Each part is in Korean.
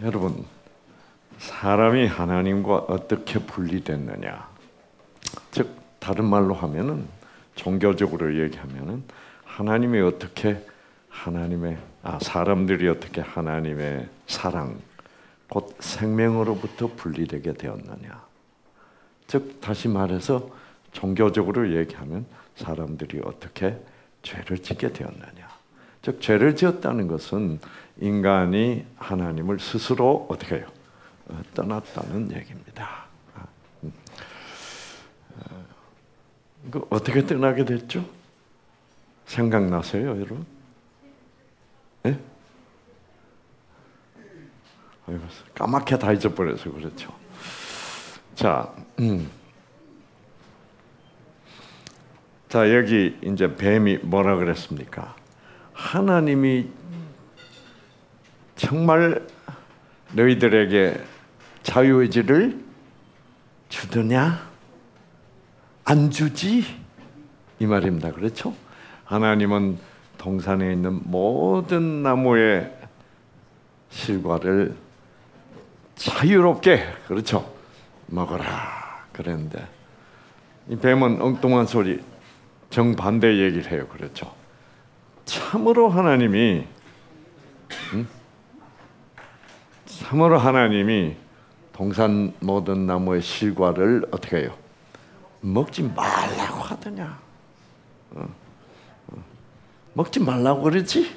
여러분, 사람이 하나님과 어떻게 분리됐느냐? 즉 다른 말로 하면은, 종교적으로 얘기하면은, 하나님이 어떻게 사람들이 어떻게 하나님의 사랑, 곧 생명으로부터 분리되게 되었느냐? 즉 다시 말해서 종교적으로 얘기하면 사람들이 어떻게 죄를 짓게 되었느냐? 즉 죄를 지었다는 것은 인간이 하나님을 스스로 어떻게 해요? 떠났다는 얘기입니다. 어떻게 떠나게 됐죠? 생각나세요, 여러분? 네? 까맣게 다 잊어버려서 그렇죠. 자, 여기 이제 뱀이 뭐라 그랬습니까? 하나님이 정말 너희들에게 자유의지를 주더냐? 안 주지? 이 말입니다. 그렇죠? 하나님은 동산에 있는 모든 나무의 실과를 자유롭게, 그렇죠? 먹어라 그랬는데, 이 뱀은 엉뚱한 소리, 정반대 얘기를 해요. 그렇죠? 참으로 하나님이 동산 모든 나무의 실과를 어떻게 해요? 먹지 말라고 하더냐? 먹지 말라고 그러지?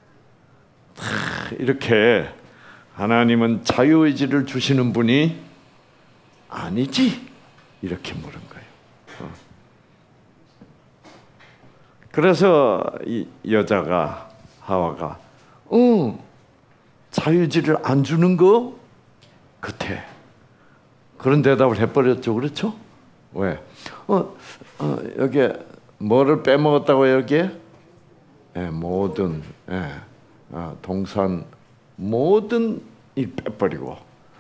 이렇게 하나님은 자유의지를 주시는 분이 아니지? 이렇게 물은 거예요. 그래서 이 여자가, 하와가 자유의지를 안 주는 거 같아. 그런 대답을 해버렸죠. 그렇죠? 왜? 여기에 뭐를 빼먹었다고 여기에? 모든 동산 모든 일 빼버리고,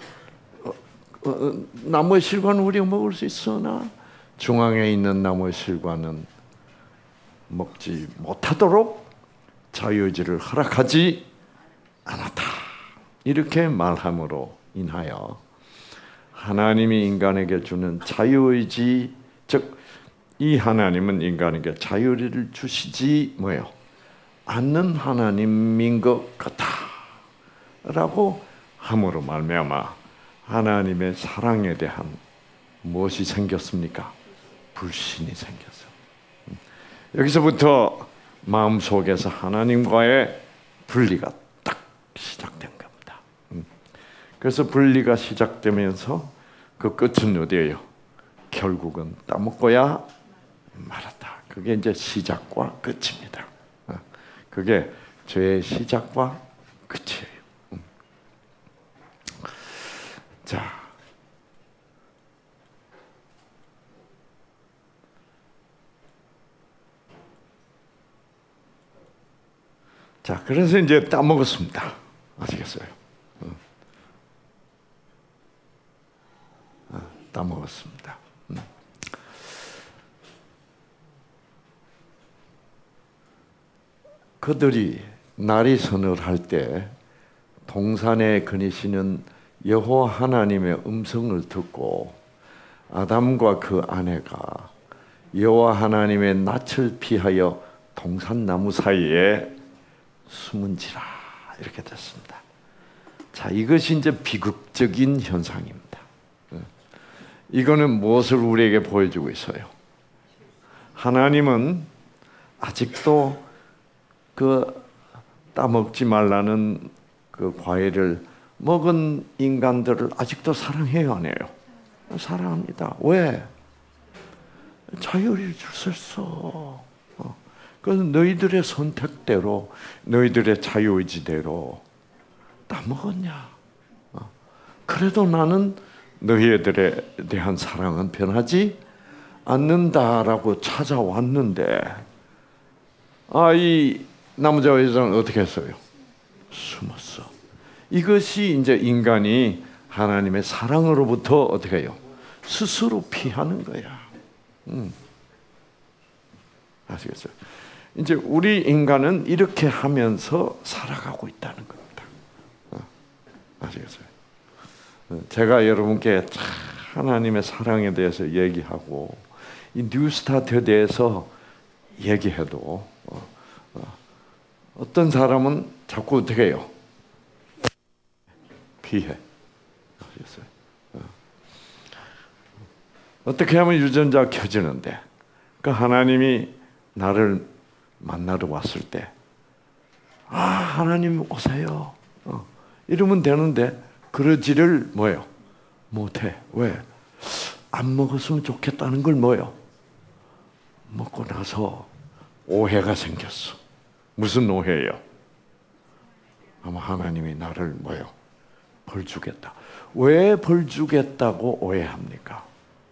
나무의 실과는 우리가 먹을 수 있으나 중앙에 있는 나무의 실과는 먹지 못하도록 자유의지를 허락하지 않았다. 이렇게 말함으로 인하여 하나님이 인간에게 주는 자유의지, 즉 이 하나님은 인간에게 자유를 주시지 않는 하나님인 것 같다라고 함으로 말미암아 하나님의 사랑에 대한 무엇이 생겼습니까? 불신이 생겼어요. 여기서부터 마음속에서 하나님과의 분리가 딱 시작된 겁니다. 그래서 분리가 시작되면서 그 끝은 어디예요? 결국은 따먹고야 말았다. 그게 이제 시작과 끝입니다. 그게 죄의 시작과 끝이에요. 자, 그래서 이제 따먹었습니다. 아시겠어요? 따먹었습니다. 그들이 날이 서늘할 때 동산에 거니시는 여호와 하나님의 음성을 듣고 아담과 그 아내가 여호와 하나님의 낯을 피하여 동산 나무 사이에 숨은지라, 이렇게 됐습니다. 자, 이것이 이제 비극적인 현상입니다. 이거는 무엇을 우리에게 보여주고 있어요? 하나님은 아직도 그 따먹지 말라는 그 과일을 먹은 인간들을 아직도 사랑해요, 안 해요? 사랑합니다. 왜? 자유를 주셨어. 그래서 너희들의 선택대로, 너희들의 자유의지대로 따먹었냐? 그래도 나는 너희들에 대한 사랑은 변하지 않는다라고 찾아왔는데, 이 남자와 여자는 어떻게 했어요? 숨었어. 이것이 이제 인간이 하나님의 사랑으로부터 어떻게 해요? 스스로 피하는 거야. 아시겠어요? 이제 우리 인간은 이렇게 하면서 살아가고 있다는 겁니다. 아시겠어요? 제가 여러분께 하나님의 사랑에 대해서 얘기하고 이 뉴스타트에 대해서 얘기해도 어떤 사람은 자꾸 어떻게 해요? 피해. 아시겠어요? 어떻게 하면 유전자가 켜지는데 그 하나님이 나를 만나러 왔을 때 하나님 오세요. 이러면 되는데 그러지를 뭐예요? 못해. 왜? 안 먹었으면 좋겠다는 걸 뭐예요? 먹고 나서 오해가 생겼어. 무슨 오해예요? 아마 하나님이 나를 뭐예요? 벌 주겠다. 왜 벌 주겠다고 오해합니까?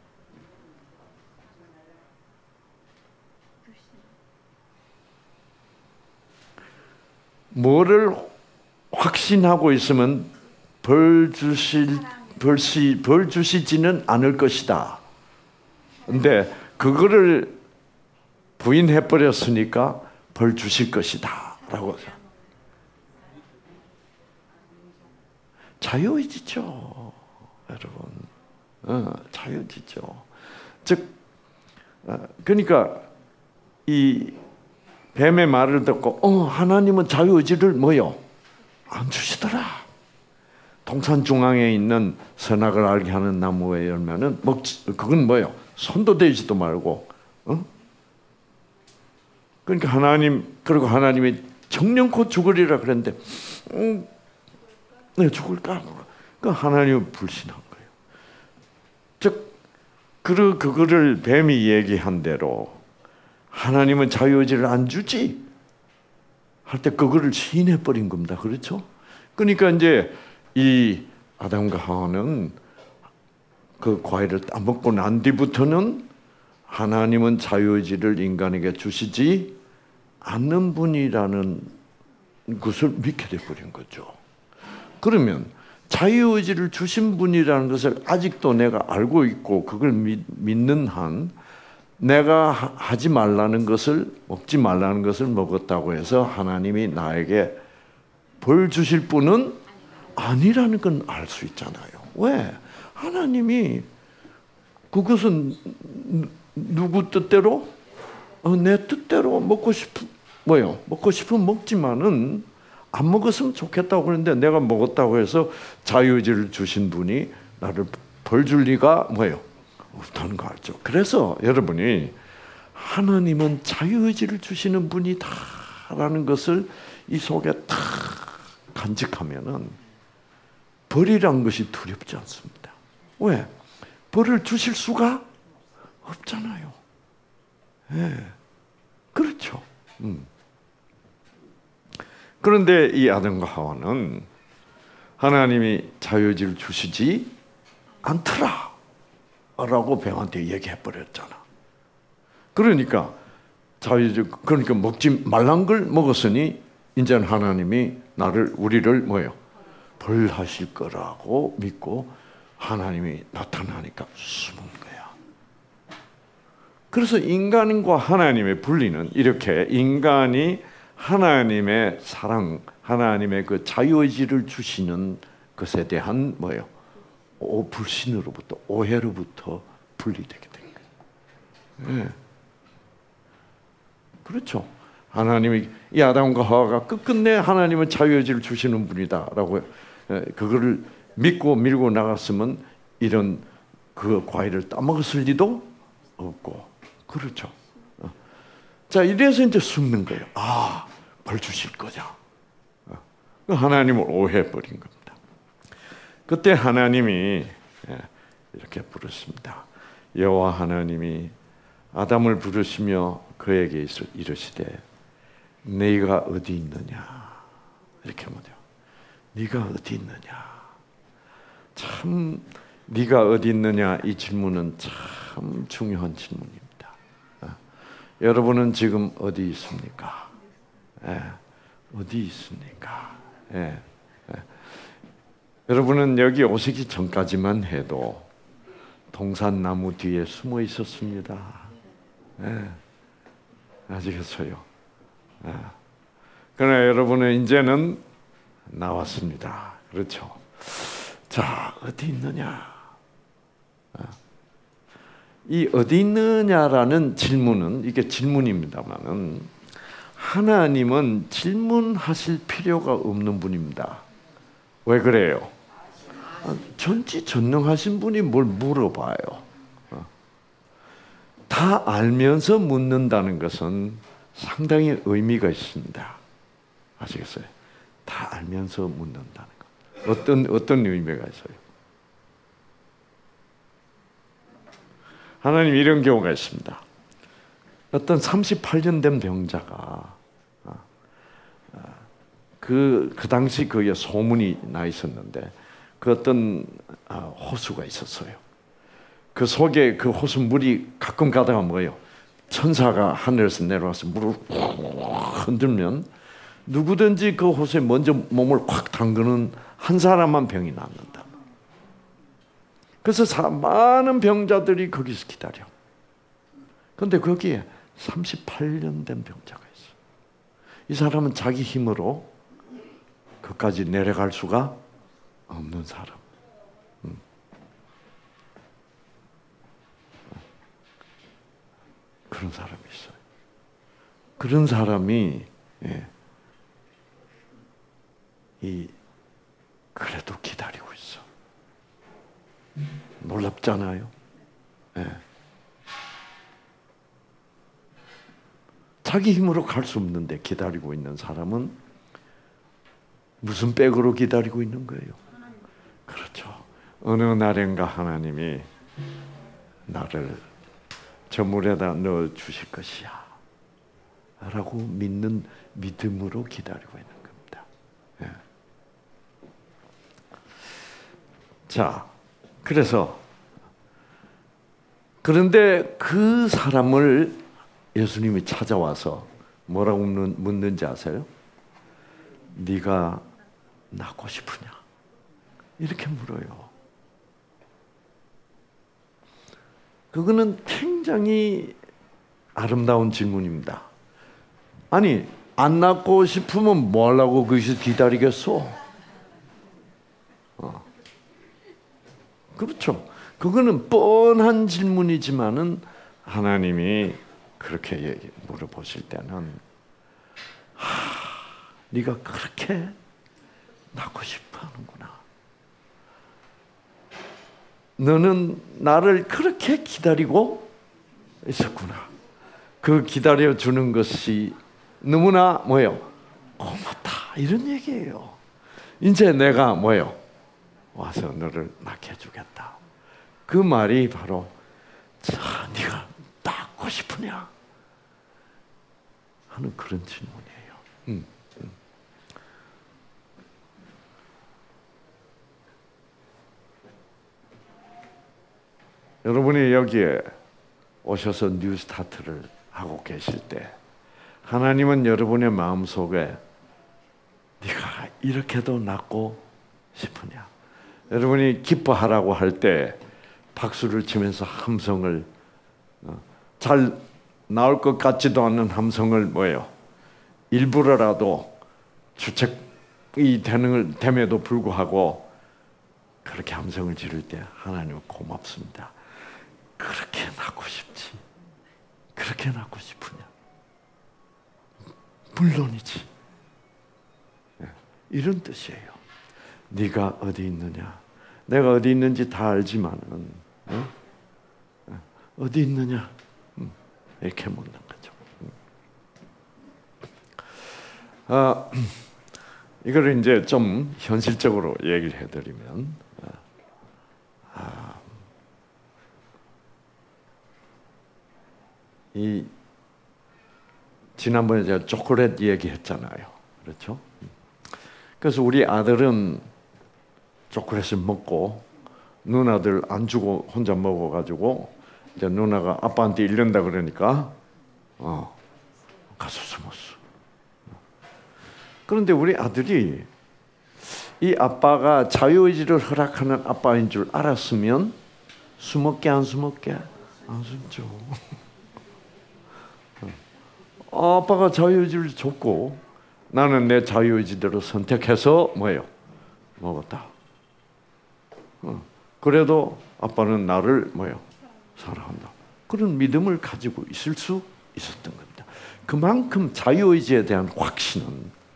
뭐를 확신하고 있으면 벌 주시지는 않을 것이다. 근데 그거를 부인해 버렸으니까 벌 주실 것이다라고. 자유의지죠, 여러분. 자유의지죠. 즉, 그러니까 이 뱀의 말을 듣고 하나님은 자유의지를 뭐요? 안 주시더라. 동산 중앙에 있는 선악을 알게 하는 나무의 열매는 그건 뭐요? 손도 대지도 말고. 그러니까 그리고 하나님이 정령코 죽으리라 그랬는데 네, 죽을까? 그 하나님을 불신한 거예요. 즉 그거를 뱀이 얘기한 대로 하나님은 자유의지를 안 주지 할 때 그거를 시인해 버린 겁니다. 그렇죠? 그러니까 이제 이 아담과 하와는 그 과일을 따먹고 난 뒤부터는 하나님은 자유의지를 인간에게 주시지 않는 분이라는 것을 믿게 돼 버린 거죠. 그러면 자유의지를 주신 분이라는 것을 아직도 내가 알고 있고 그걸 믿는 한 내가 하지 말라는 것을, 먹지 말라는 것을 먹었다고 해서 하나님이 나에게 벌 주실 분은 아니라는 건 알 수 있잖아요. 왜? 하나님이 그것은 누구 뜻대로? 내 뜻대로 먹고 싶으면 먹지만은 안 먹었으면 좋겠다고 그러는데 내가 먹었다고 해서 자유의지를 주신 분이 나를 벌 줄 리가 없다는 거 알죠. 그래서 여러분이 하나님은 자유의지를 주시는 분이다라는 것을 이 속에 딱 간직하면은 벌이란 것이 두렵지 않습니다. 왜? 벌을 주실 수가 없잖아요. 네. 그렇죠. 그런데 이 아담과 하와는 하나님이 자유의지를 주시지 않더라 라고 뱀한테 얘기해 버렸잖아. 그러니까 그러니까 먹지 말란 걸 먹었으니 이제는 하나님이 우리를 벌하실 거라고 믿고 하나님이 나타나니까 숨은 거야. 그래서 인간과 하나님의 분리는 이렇게 인간이 하나님의 사랑, 하나님의 그 자유의지를 주시는 것에 대한 불신으로부터, 오해로부터 분리되게 된 거예요. 네. 그렇죠. 하나님이 이 아담과 하와가 끝끝내 하나님은 자유의지를 주시는 분이다라고 그거를 믿고 밀고 나갔으면 이런 그 과일을 따먹었을 리도 없고, 그렇죠. 자, 이래서 이제 숨는 거예요. 벌 주실 거냐? 하나님을 오해해버린 겁니다. 그때 하나님이 이렇게 부르십니다. 여호와 하나님이 아담을 부르시며 그에게 이르시되 네가 어디 있느냐? 이렇게 말해요. 네가 어디 있느냐? 참 네가 어디 있느냐 이 질문은 참 중요한 질문입니다. 여러분은 지금 어디 있습니까? 어디 있습니까? 여러분은 여기 오시기 전까지만 해도 동산나무 뒤에 숨어 있었습니다. 아시겠어요? 그러나 여러분은 이제는 나왔습니다. 그렇죠? 자, 어디 있느냐? 이 어디 있느냐라는 질문은, 이게 질문입니다만은 하나님은 질문하실 필요가 없는 분입니다. 왜 그래요? 전지전능하신 분이 뭘 물어봐요? 다 알면서 묻는다는 것은 상당히 의미가 있습니다. 아시겠어요? 다 알면서 묻는다는 것. 어떤 의미가 있어요? 하나님 이런 경우가 있습니다. 어떤 38년 된 병자가 그 당시 그에 소문이 나 있었는데 그 어떤 호수가 있었어요. 그 속에 그 호수 물이 가끔 가다가 뭐예요? 천사가 하늘에서 내려와서 물을 흔들면 누구든지 그 호수에 먼저 몸을 확 담그는 한 사람만 병이 낫는다. 그래서 많은 병자들이 거기서 기다려. 그런데 거기에 38년 된 병자가 있어. 이 사람은 자기 힘으로 그까지 내려갈 수가 없는 사람. 그런 사람이 있어요. 그런 사람이 그래도 기다리고 있어. 놀랍잖아요. 자기 힘으로 갈 수 없는데 기다리고 있는 사람은 무슨 백으로 기다리고 있는 거예요? 그렇죠. 어느 날인가 하나님이 나를 저 물에다 넣어 주실 것이야 라고 믿는 믿음으로 기다리고 있는 겁니다. 자, 그런데 그 사람을 예수님이 찾아와서 뭐라고 묻는지 아세요? 네가 낫고 싶으냐? 이렇게 물어요. 그거는 굉장히 아름다운 질문입니다. 아니, 안 낫고 싶으면 뭐 하려고 거기서 기다리겠어? 그렇죠. 그거는 뻔한 질문이지만은 하나님이 그렇게 물어보실 때는 네가 그렇게 낫고 싶어 하는구나. 너는 나를 그렇게 기다리고 있었구나. 그 기다려주는 것이 너무나 뭐예요? 고맙다. 이런 얘기예요. 이제 내가 뭐예요? 와서 너를 낫게 해주겠다. 그 말이 바로 자, 네가 낫고 싶으냐? 하는 그런 질문이에요. 여러분이 여기에 오셔서 뉴스타트를 하고 계실 때 하나님은 여러분의 마음속에 네가 이렇게도 낫고 싶으냐? 여러분이 기뻐하라고 할 때 박수를 치면서 함성을 잘 나올 것 같지도 않는 함성을 뭐예요? 일부러라도 주책이 됨에도 불구하고 그렇게 함성을 지를 때 하나님은 고맙습니다. 그렇게 낫고 싶지. 그렇게 낫고 싶으냐? 물론이지. 이런 뜻이에요. 네가 어디 있느냐? 내가 어디 있는지 다 알지만은 어디 있느냐? 이렇게 묻는 거죠. 이걸 이제 좀 현실적으로 얘기를 해드리면 지난번에 제가 초콜릿 얘기했잖아요. 그렇죠? 그래서 우리 아들은 초콜릿을 먹고 누나들 안 주고 혼자 먹어가지고 이제 누나가 아빠한테 이른다 그러니까 가서 숨었어. 그런데 우리 아들이 이 아빠가 자유의지를 허락하는 아빠인 줄 알았으면 숨었게 안 숨었게? 안 숨죠. 아빠가 자유의지를 줬고 나는 내 자유의지대로 선택해서 뭐예요? 먹었다. 그래도 아빠는 나를 뭐요? 사랑한다. 그런 믿음을 가지고 있을 수 있었던 겁니다. 그만큼 자유의지에 대한 확신은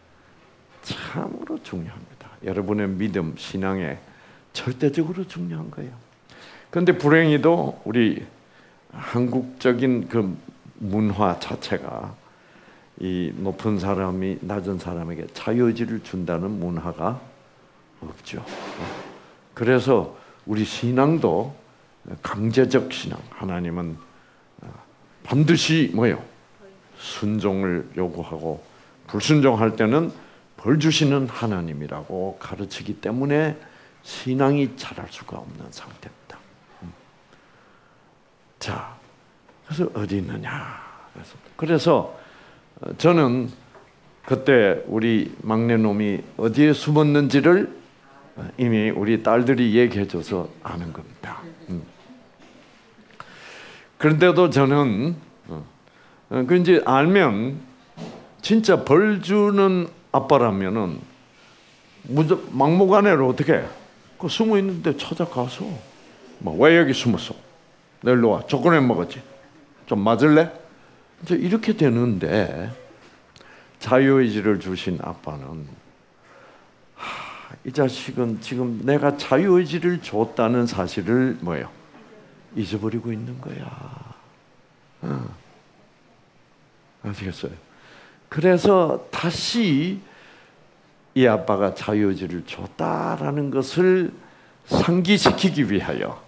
참으로 중요합니다. 여러분의 믿음, 신앙에 절대적으로 중요한 거예요. 그런데 불행히도 우리 한국적인 그 문화 자체가 이 높은 사람이 낮은 사람에게 자유의지를 준다는 문화가 없죠. 그래서 우리 신앙도 강제적 신앙, 하나님은 반드시 뭐요? 순종을 요구하고 불순종할 때는 벌 주시는 하나님이라고 가르치기 때문에 신앙이 자랄 수가 없는 상태입니다. 자, 그래서 어디 있느냐? 그래서 저는 그때 우리 막내놈이 어디에 숨었는지를 이미 우리 딸들이 얘기해줘서 아는 겁니다. 그런데도 저는 그 이제 알면 진짜 벌 주는 아빠라면은 막무가내로 어떻게 그 숨어 있는데 찾아가서 뭐 왜 여기 숨었어? 너 일로 와. 초콜릿 먹었지? 좀 맞을래? 이제 이렇게 되는데 자유의지를 주신 아빠는 이 자식은 지금 내가 자유의지를 줬다는 사실을 뭐예요? 잊어버리고 있는 거야. 아시겠어요? 그래서 다시 이 아빠가 자유의지를 줬다라는 것을 상기시키기 위하여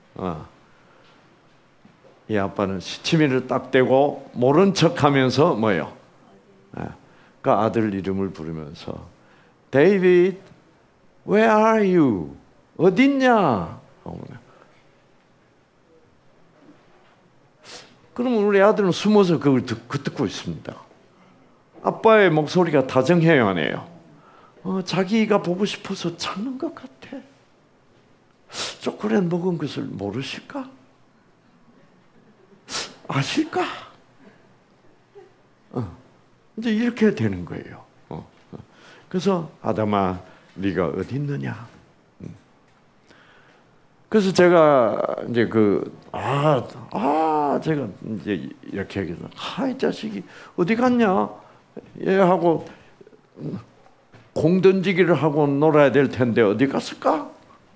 이 아빠는 시치미를 딱 대고 모른 척하면서 뭐예요? 그 아들 이름을 부르면서 데이비드, where are you? 어딨냐? 그러면 우리 아들은 숨어서 그걸 듣고 있습니다. 아빠의 목소리가 다정해요, 안 해요? 자기가 보고 싶어서 찾는 것 같아. 초콜릿 먹은 것을 모르실까? 아실까? 이제 이렇게 되는 거예요. 그래서 아담아, 네가 어디 있느냐? 그래서 제가 이제 제가 이제 이렇게 얘기해서 이 자식이 어디 갔냐? 얘하고 공 던지기를 하고 놀아야 될 텐데 어디 갔을까?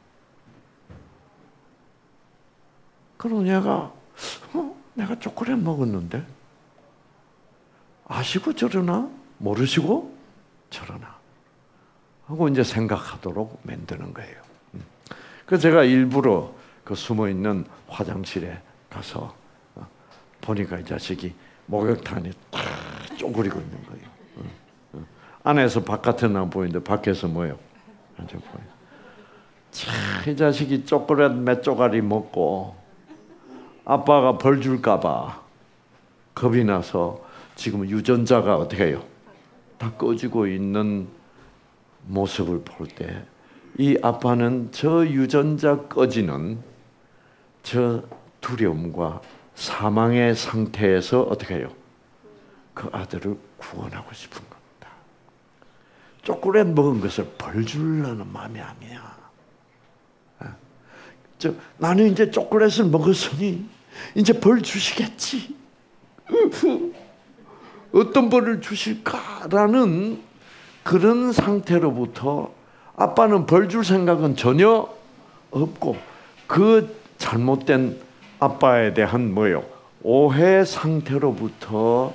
그럼 얘가 내가 초콜릿 먹었는데 아시고 저러나 모르시고 저러나 하고 이제 생각하도록 만드는 거예요. 그래서 제가 일부러 그 숨어 있는 화장실에 가서 보니까 이 자식이 목욕탕에 탁 쪼그리고 있는 거예요. 안에서 바깥은 안 보이는데 밖에서 뭐예요? 앉아 보여. 이 자식이 초콜릿 몇 조각이 먹고 아빠가 벌 줄까봐 겁이 나서 지금 유전자가 어떻게 해요? 다 꺼지고 있는 모습을 볼 때 이 아빠는 저 유전자 꺼지는 저 두려움과 사망의 상태에서 어떻게 해요? 그 아들을 구원하고 싶은 겁니다. 초콜릿 먹은 것을 벌 주려는 마음이 아니야. 나는 이제 초콜릿을 먹었으니 이제 벌 주시겠지. 어떤 벌을 주실까라는 그런 상태로부터 아빠는 벌 줄 생각은 전혀 없고 그 잘못된 아빠에 대한 뭐예요? 오해 상태로부터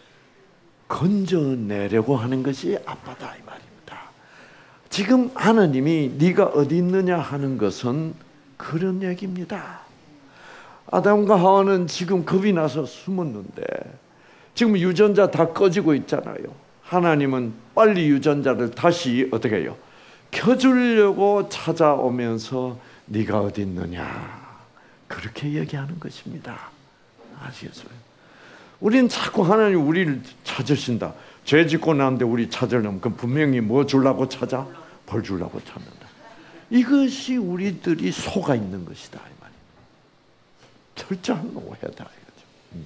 건져내려고 하는 것이 아빠다 이 말입니다. 지금 하나님이 네가 어디 있느냐 하는 것은 그런 얘기입니다. 아담과 하와는 지금 겁이 나서 숨었는데 지금 유전자 다 꺼지고 있잖아요. 하나님은 빨리 유전자를 다시 어떻게 해요? 켜주려고 찾아오면서 네가 어디 있느냐 그렇게 얘기하는 것입니다. 아시겠어요? 우리는 자꾸 하나님 우리를 찾으신다. 죄 짓고 나는데 우리 찾으려면 그럼 분명히 뭐 주려고 찾아? 벌 주려고 찾는다. 이것이 우리들이 속아 있는 것이다 이 말이에요. 철저한 오해다 이거죠.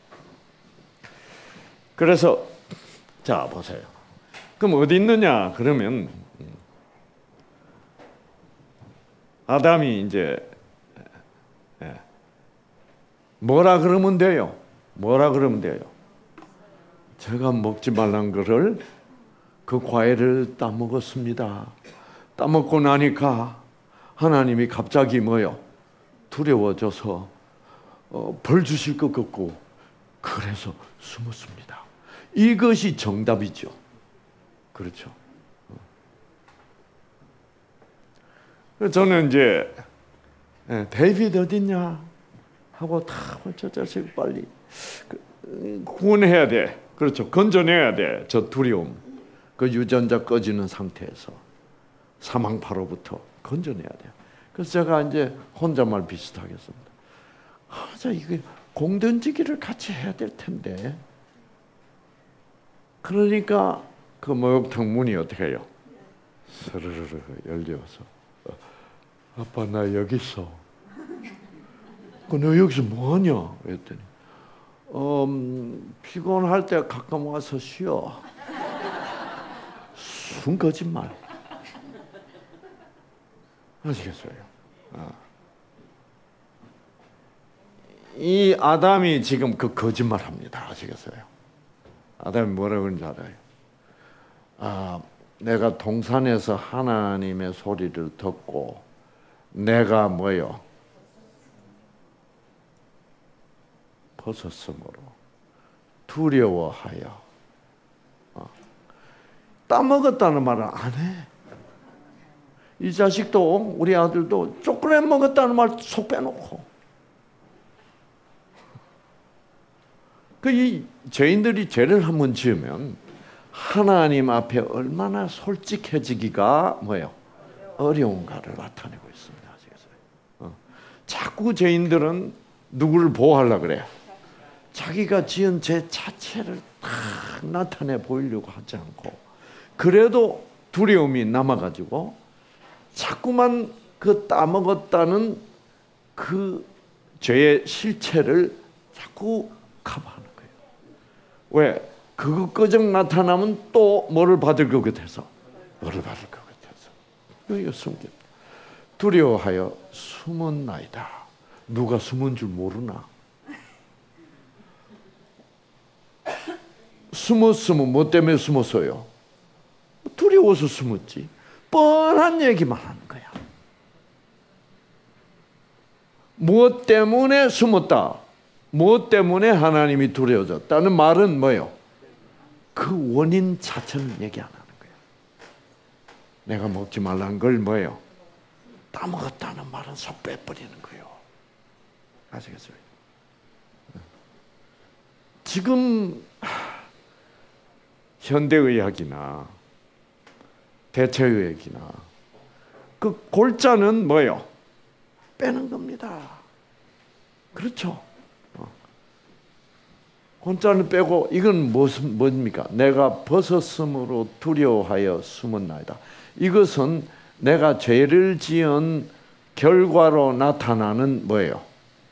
그래서 자 보세요. 그럼 어디 있느냐? 그러면 아담이 이제 뭐라 그러면 돼요? 뭐라 그러면 돼요? 제가 먹지 말란 거를 그 과일을 따먹었습니다. 따먹고 나니까 하나님이 갑자기 뭐요? 두려워져서 벌 주실 것 같고 그래서 숨었습니다. 이것이 정답이죠. 그렇죠. 저는 이제 데이비드 어딨냐 하고 저 자식 빨리 구원해야 돼. 그렇죠. 건져내야 돼. 저 두려움. 그 유전자 꺼지는 상태에서 사망파로부터 건져내야 돼요. 그래서 제가 이제 혼잣말 비슷하게 했습니다. 이게 공 던지기를 같이 해야 될 텐데. 그러니까 그 목욕탕 문이 어떻게 해요? 스르르르 열려서 아빠 나 여기 있어. 너 여기서 뭐하냐? 그랬더니 피곤할 때 가끔 와서 쉬어. 순 거짓말. 아시겠어요? 이 아담이 지금 그 거짓말합니다. 아시겠어요? 아담이 뭐라고 그러는지 알아요? 내가 동산에서 하나님의 소리를 듣고 내가 뭐요? 벗었으므로 두려워하여 따먹었다는 말을 안 해. 이 자식도 우리 아들도 초콜릿 먹었다는 말 속 빼놓고 이 죄인들이 죄를 한번 지으면 하나님 앞에 얼마나 솔직해지기가 뭐예요? 어려운가를 나타내고 있습니다. 아시겠어요? 자꾸 죄인들은 누구를 보호하려고 그래요? 자기가 지은 죄 자체를 딱 나타내 보이려고 하지 않고 그래도 두려움이 남아가지고 자꾸만 그 따먹었다는 그 죄의 실체를 자꾸 커버하는 거예요. 왜? 그거 끄적 나타나면 또 뭐를 받을 것 같아서 뭐를 받을 것 같아서 이거 숨겨 두려워하여 숨었나이다. 누가 숨은 줄 모르나? 숨었으면 뭐 때문에 숨었어요? 두려워서 숨었지. 뻔한 얘기만 하는 거야. 무엇 때문에 숨었다? 무엇 때문에 하나님이 두려워졌다는 말은 뭐예요? 그 원인 자체는 얘기 안 하는 거예요. 내가 먹지 말란 걸 뭐예요? 따먹었다는 말은 속 빼버리는 거예요. 아시겠어요? 지금 현대의학이나 대체의학이나 그 골자는 뭐예요? 빼는 겁니다. 그렇죠? 골자는 빼고 이건 뭡니까? 내가 벗었으므로 두려워하여 숨었나이다. 이것은 내가 죄를 지은 결과로 나타나는 뭐예요?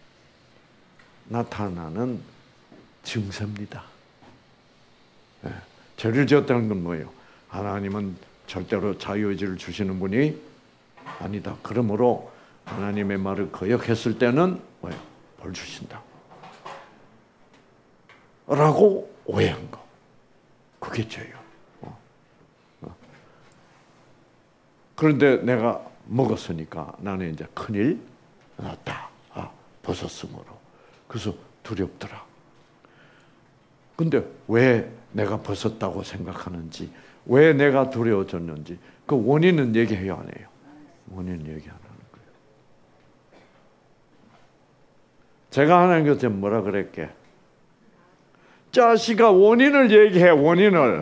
나타나는 증세입니다. 네. 죄를 지었다는 건 뭐예요? 하나님은 절대로 자유의지를 주시는 분이 아니다. 그러므로 하나님의 말을 거역했을 때는 뭐예요? 벌 주신다. 라고 오해한 거. 그게 죄예요. 그런데 내가 먹었으니까 나는 이제 큰일 났다. 벗었으므로. 그래서 두렵더라. 근데 왜 내가 벗었다고 생각하는지, 왜 내가 두려워졌는지 그 원인은 얘기해요, 안 해요? 원인은 얘기 안 하는 거예요. 제가 하나님께 뭐라 그랬게? 자식아, 원인을 얘기해. 원인을.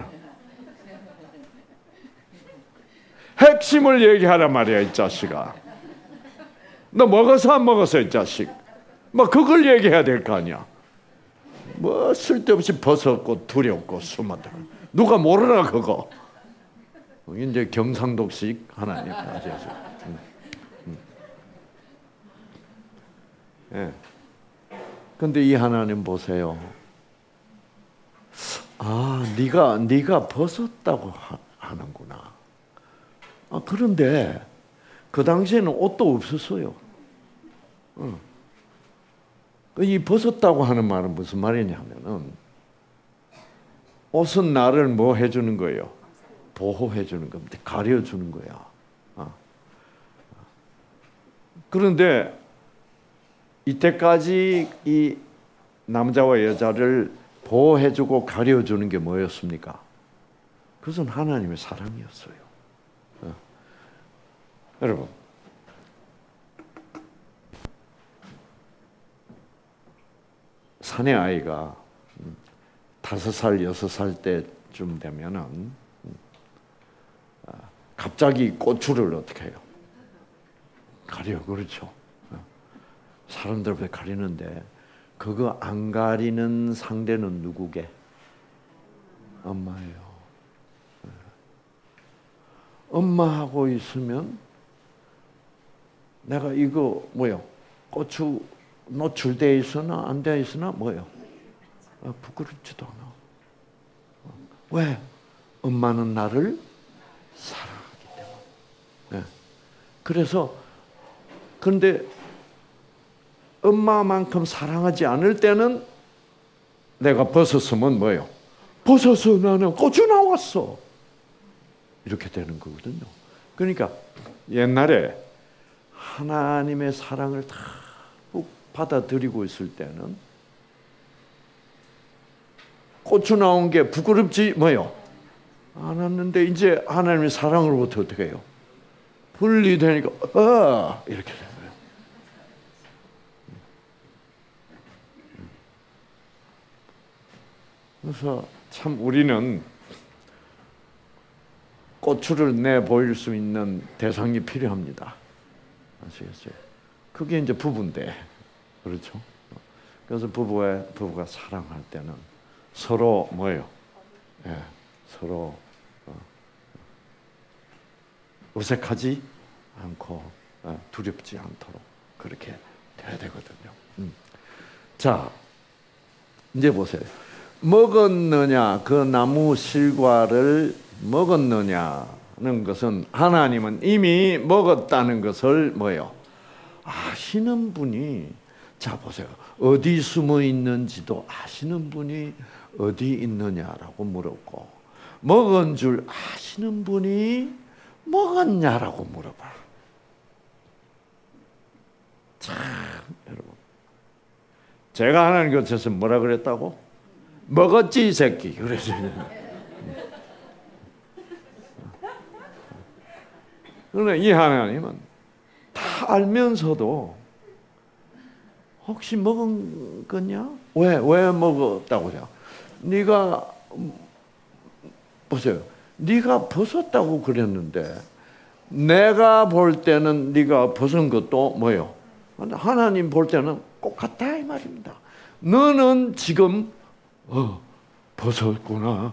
핵심을 얘기하란 말이야, 이 자식아. 너 먹어서 안 먹었어, 이 자식. 뭐 그걸 얘기해야 될 거 아니야. 뭐 쓸데없이 벗었고 두렵고 숨었다. 누가 모르나 그거. 이제 경상독식 하나님 아시죠? 예. 근데 이 하나님 보세요. 네가 벗었다고 하는구나. 그런데 그 당시에는 옷도 없었어요. 이 벗었다고 하는 말은 무슨 말이냐면은 옷은 나를 뭐 해주는 거예요? 보호해주는 겁니다. 가려주는 거야. 그런데 이때까지 이 남자와 여자를 보호해주고 가려주는 게 뭐였습니까? 그것은 하나님의 사랑이었어요. 여러분, 사내 아이가 5살, 6살 때쯤 되면은 갑자기 고추를 어떻게 해요? 가려, 그렇죠. 사람들 앞에 가리는데 그거 안 가리는 상대는 누구게? 엄마예요. 엄마하고 있으면 내가 이거 뭐요? 고추 노출되어 있으나 안 되어 있으나 뭐요? 부끄럽지도 않아. 왜? 엄마는 나를 사랑하기 때문에. 그래서 그런데 엄마만큼 사랑하지 않을 때는 내가 벗었으면 뭐예요? 벗어서 나는 고추 나왔어. 이렇게 되는 거거든요. 그러니까 옛날에 하나님의 사랑을 다 받아들이고 있을 때는 고추 나온 게 부끄럽지 뭐요? 않았는데 이제 하나님의 사랑으로부터 어떻게 해요? 분리되니까 이렇게 되는 거예요. 그래서 참 우리는 고추를 내 보일 수 있는 대상이 필요합니다. 아시겠어요? 그게 이제 부부인데, 그렇죠? 그래서 부부가 사랑할 때는 서로 뭐예요? 서로 어색하지 않고 두렵지 않도록 그렇게 돼야 되거든요. 자, 이제 보세요. 먹었느냐, 그 나무 실과를 먹었느냐는 것은 하나님은 이미 먹었다는 것을 뭐예요? 아시는 분이, 자 보세요. 어디 숨어 있는지도 아시는 분이 어디 있느냐라고 물었고, 먹은 줄 아시는 분이 먹었냐라고 물어봐. 참, 여러분. 제가 하나님 곁에서 뭐라 그랬다고? 먹었지, 이 새끼. 그래서. 그러나 이 하나님은 다 알면서도 혹시 먹은 거냐? 왜 먹었다고 해요? 네가 보세요. 네가 벗었다고 그랬는데 내가 볼 때는 네가 벗은 것도 뭐예요? 하나님 볼 때는 똑같다 이 말입니다. 너는 지금 벗었구나,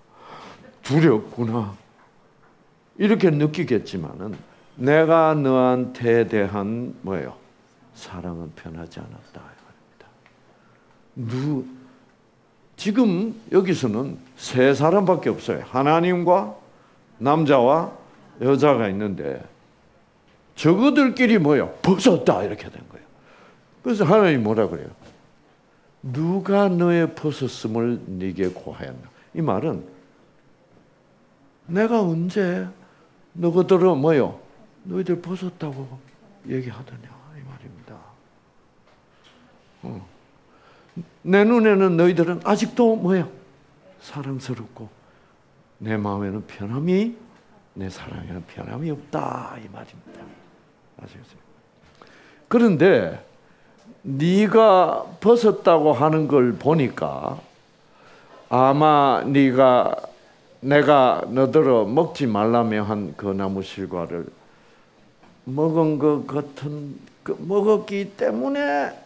두렵구나 이렇게 느끼겠지만은 내가 너한테 대한 뭐예요? 사랑은 변하지 않았다 이 말입니다. 지금 여기서는 세 사람밖에 없어요. 하나님과 남자와 여자가 있는데 저거들끼리 뭐예요? 벗었다 이렇게 된 거예요. 그래서 하나님이 뭐라 그래요? 누가 너의 벗었음을 네게 고하였나? 이 말은 내가 언제 너희들을 뭐요? 너희들 벗었다고 얘기하더냐 이 말입니다. 내 눈에는 너희들은 아직도 뭐예요? 사랑스럽고 내 마음에는 변함이, 내 사랑에는 변함이 없다 이 말입니다. 아시겠어요? 그런데 네가 벗었다고 하는 걸 보니까 아마 내가 너더러 먹지 말라며 한 그 나무 실과를 먹은 것 같은, 먹었기 때문에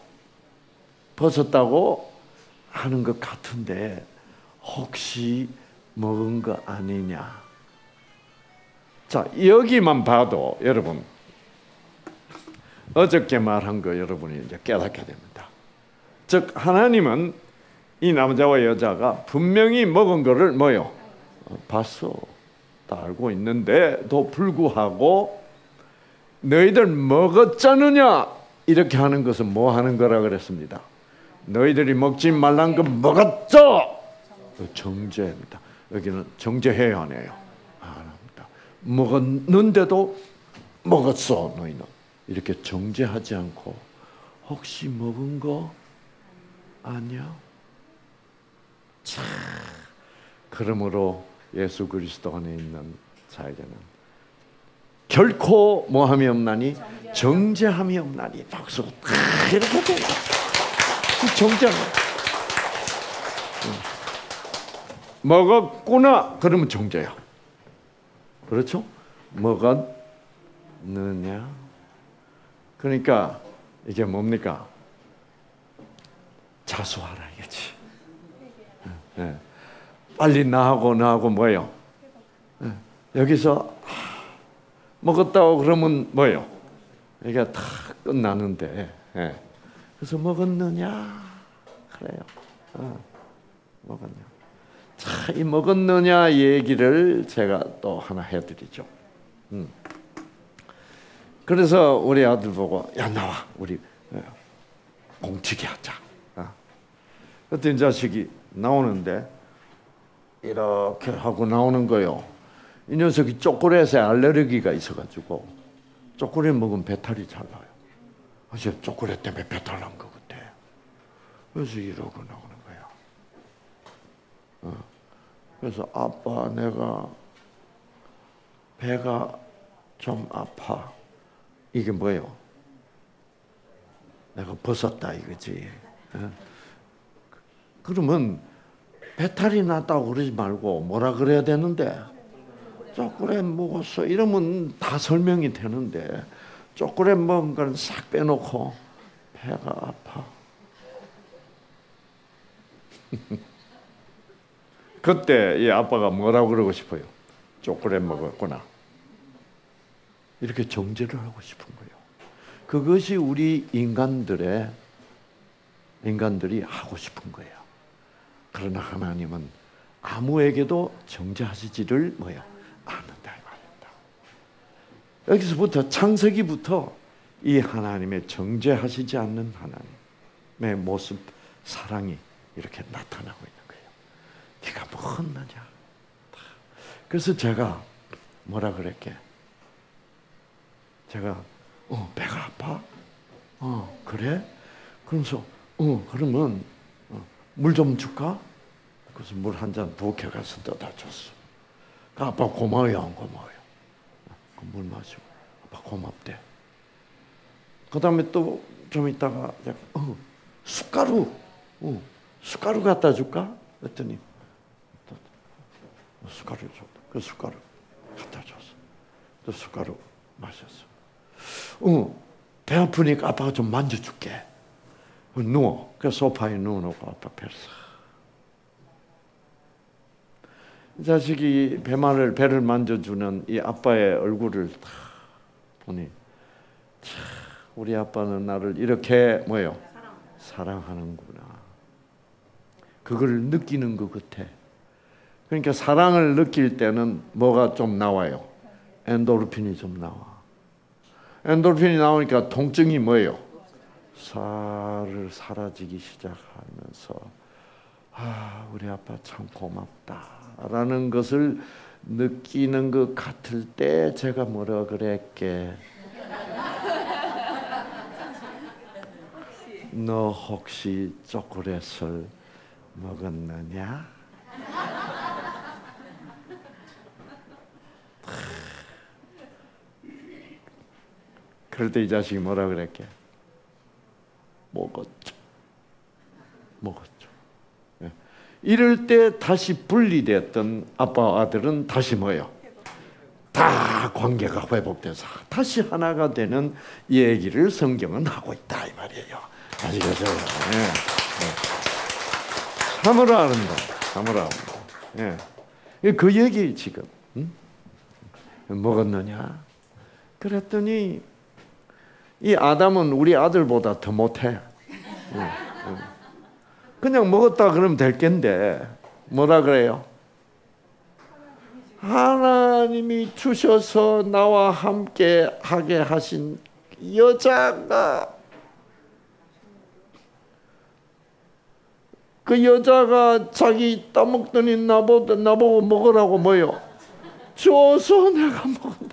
벗었다고 하는 것 같은데 혹시 먹은 거 아니냐? 자, 여기만 봐도 여러분 어저께 말한 거 여러분이 이제 깨닫게 됩니다. 즉 하나님은 이 남자와 여자가 분명히 먹은 거를 뭐요? 봤어. 다 알고 있는데도 불구하고 너희들 먹었자느냐? 이렇게 하는 것은 뭐 하는 거라 그랬습니다. 너희들이 먹지 말란 거 먹었죠? 정죄입니다. 여기는 정죄해야 하네요. 먹었는데도 먹었어 너희는. 이렇게 정죄하지 않고 혹시 먹은 거 아니야? 자, 그러므로 예수 그리스도 안에 있는 자에게는 결코 뭐함이 없나니 정죄함이 없나니. 박수. 이렇게 돼요. 정죄. 먹었구나 그러면 정죄야. 그렇죠? 먹었느냐? 그러니까 이게 뭡니까? 자수하라 이거지. 네. 빨리 나하고 뭐예요? 네. 여기서 먹었다고 그러면 뭐예요? 이게 다 끝나는데. 네. 그래서 먹었느냐? 그래요. 먹었냐? 자, 이 먹었느냐 얘기를 제가 또 하나 해드리죠. 그래서 우리 아들 보고 야 나와 우리 공치기 하자. 그때 자식이 나오는데 이렇게 하고 나오는 거요. 이 녀석이 초콜릿에 알레르기가 있어가지고 초콜릿 먹으면 배탈이 잘 나요. 그래서 초콜릿 때문에 배탈 난 것 같아. 그래서 이러고 나오는 거야. 그래서 아빠 내가 배가 좀 아파. 이게 뭐예요? 내가 벗었다 이거지. 그러면 배탈이 났다고 그러지 말고 뭐라 그래야 되는데 초콜릿 먹었어 이러면 다 설명이 되는데 초콜릿 먹은 걸 싹 빼놓고 배가 아파. 그때 이 아빠가 뭐라고 그러고 싶어요? 초콜릿 먹었구나. 이렇게 정죄를 하고 싶은 거예요. 그것이 우리 인간들이 하고 싶은 거예요. 그러나 하나님은 아무에게도 정죄하시지를 뭐요? 않는다 이 말입니다. 여기서부터 창세기부터 이 하나님의 정죄하시지 않는 하나님의 모습, 사랑이 이렇게 나타나고 있는 거예요. 네가 먹었느냐? 그래서 제가 뭐라 그랬게? 제가 배가 아파? 그래? 그러면서 그러면 물 좀 줄까? 그래서 물 한 잔 부엌에 가서 떠다 줬어. 아빠 고마워요 안 고마워요? 물 마시고 아빠 고맙대. 그 다음에 또 좀 있다가 숟가루 갖다 줄까? 그랬더니 숟가루 줬다. 그 숟가루 갖다 줬어. 그 숟가루 마셨어. 배 아프니까 아빠가 좀 만져줄게. 누워. 그 소파에 누워놓고 아빠 배를 이 자식이 배를 만져주는 이 아빠의 얼굴을 딱 보니 참 우리 아빠는 나를 이렇게 뭐예요? 사랑하는구나. 그걸 느끼는 것 같아. 그러니까 사랑을 느낄 때는 뭐가 좀 나와요? 엔도르핀이 좀 나와. 엔도르핀이 나오니까 통증이 뭐예요? 사라지기 시작하면서 우리 아빠 참 고맙다라는 것을 느끼는 것 같을 때 제가 뭐라 그랬게? 너 혹시 초콜릿을 먹었느냐? 그럴 때 이 자식이 뭐라 그랬게? 먹었죠. 이럴 때 다시 분리됐던 아빠와 아들은 다시 뭐예요? 다 관계가 회복돼서 다시 하나가 되는 얘기를 성경은 하고 있다 이 말이에요. 아시겠어요? 참으로 아름다워. 참으로 아름다워. 그 얘기 지금 먹었느냐? 그랬더니 이 아담은 우리 아들보다 더 못해. 그냥 먹었다 그러면 될 겐데 뭐라 그래요? 하나님이 주셔서 나와 함께 하게 하신 여자가, 그 여자가 자기 따먹더니 나보고 먹으라고 뭐요? 줘서 내가 먹은다.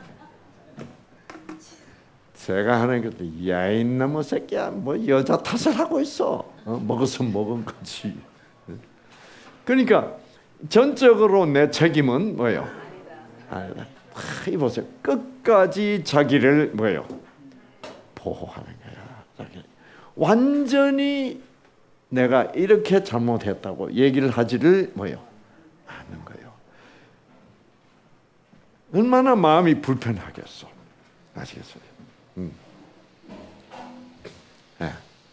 제가 하는 것도 야 이놈의 새끼야, 뭐 여자 탓을 하고 있어. 먹었으면 먹은 거지. 그러니까 전적으로 내 책임은 뭐예요? 아니다. 이보세요. 끝까지 자기를 뭐예요? 보호하는 거야. 완전히 내가 이렇게 잘못했다고 얘기를 하지를 뭐예요? 않는 거예요. 얼마나 마음이 불편하겠어. 아시겠어요? 네.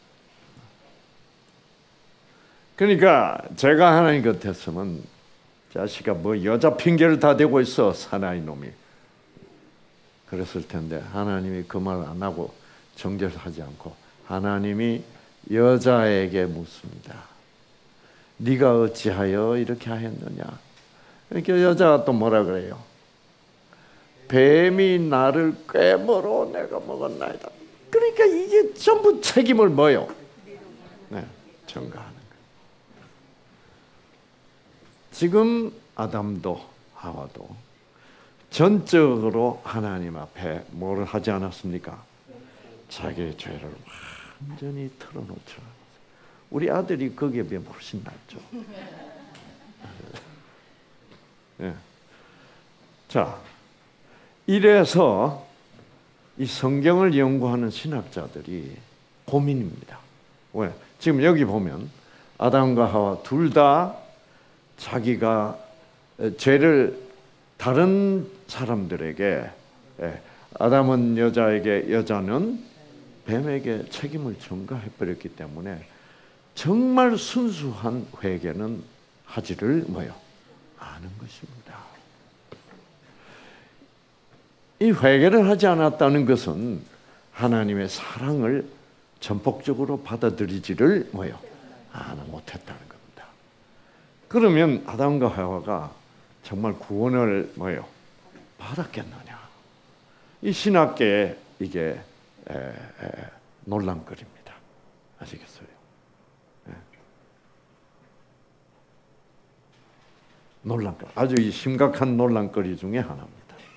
그러니까 제가 하나님 같았으면 자식아 뭐 여자 핑계를 다 대고 있어 사나이 놈이 그랬을 텐데 하나님이 그 말 안 하고 정죄하지 않고 하나님이 여자에게 묻습니다. 네가 어찌하여 이렇게 하였느냐? 그러니까 여자가 또 뭐라 그래요? 뱀이 나를 꿰물어 내가 먹었나이다. 그러니까 이게 전부 책임을 뭐요? 네, 전가하는 거예요. 지금 아담도 하와도 전적으로 하나님 앞에 뭐를 하지 않았습니까? 자기의 죄를 완전히 털어놓죠. 우리 아들이 거기에 비하면 훨씬 낫죠. 네. 자, 이래서 이 성경을 연구하는 신학자들이 고민입니다. 왜? 지금 여기 보면 아담과 하와 둘 다 자기가 죄를 다른 사람들에게, 아담은 여자에게, 여자는 뱀에게 책임을 전가해버렸기 때문에 정말 순수한 회개는 하지를 뭐요? 않은 것입니다. 이 회개를 하지 않았다는 것은 하나님의 사랑을 전폭적으로 받아들이지를 뭐요? 못했다는 겁니다. 그러면 아담과 하와가 정말 구원을 뭐요? 받았겠느냐? 이 신학계에 이게 논란거리입니다. 아시겠어요? 논란거리, 아주 심각한 논란거리 중에 하나입니다.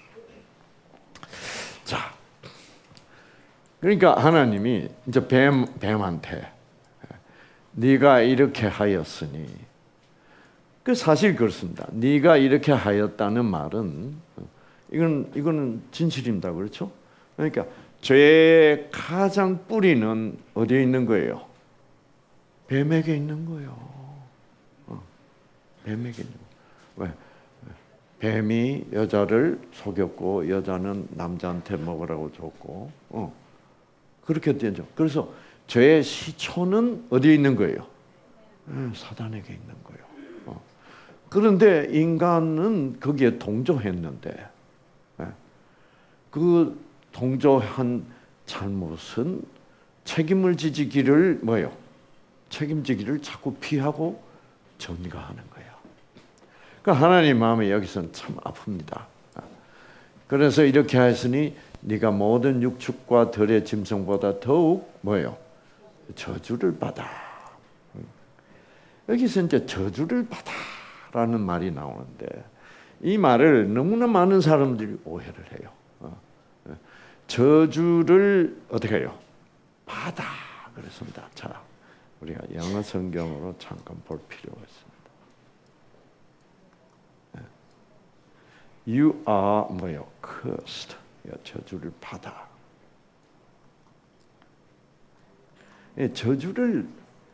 자, 그러니까 하나님이 이제 뱀한테 네가 이렇게 하였으니, 그 사실 그렇습니다. 네가 이렇게 하였다는 말은 이거는 진실입니다. 그렇죠? 그러니까 죄의 가장 뿌리는 어디에 있는 거예요? 뱀에게 있는 거예요. 뱀에게 있는 거예요. 왜? 뱀이 여자를 속였고 여자는 남자한테 먹으라고 줬고 그렇게 되죠. 그래서 죄의 시초는 어디에 있는 거예요? 사단에게 있는 거예요. 그런데 인간은 거기에 동조했는데 그 동조한 잘못은 책임을 뭐예요? 책임지기를 자꾸 피하고 전가하는 거예요. 그러니까 하나님 마음이 여기서는 참 아픕니다. 그래서 이렇게 하였으니 네가 모든 육축과 들의 짐승보다 더욱 뭐예요? 저주를 받아. 여기서 이제 저주를 받아라는 말이 나오는데 이 말을 너무나 많은 사람들이 오해를 해요. 저주를 어떻게 해요? 받아 그랬습니다. 자, 우리가 영어 성경으로 잠깐 볼 필요가 있습니다. You are 뭐요? Cursed. 저주를 받아. 저주를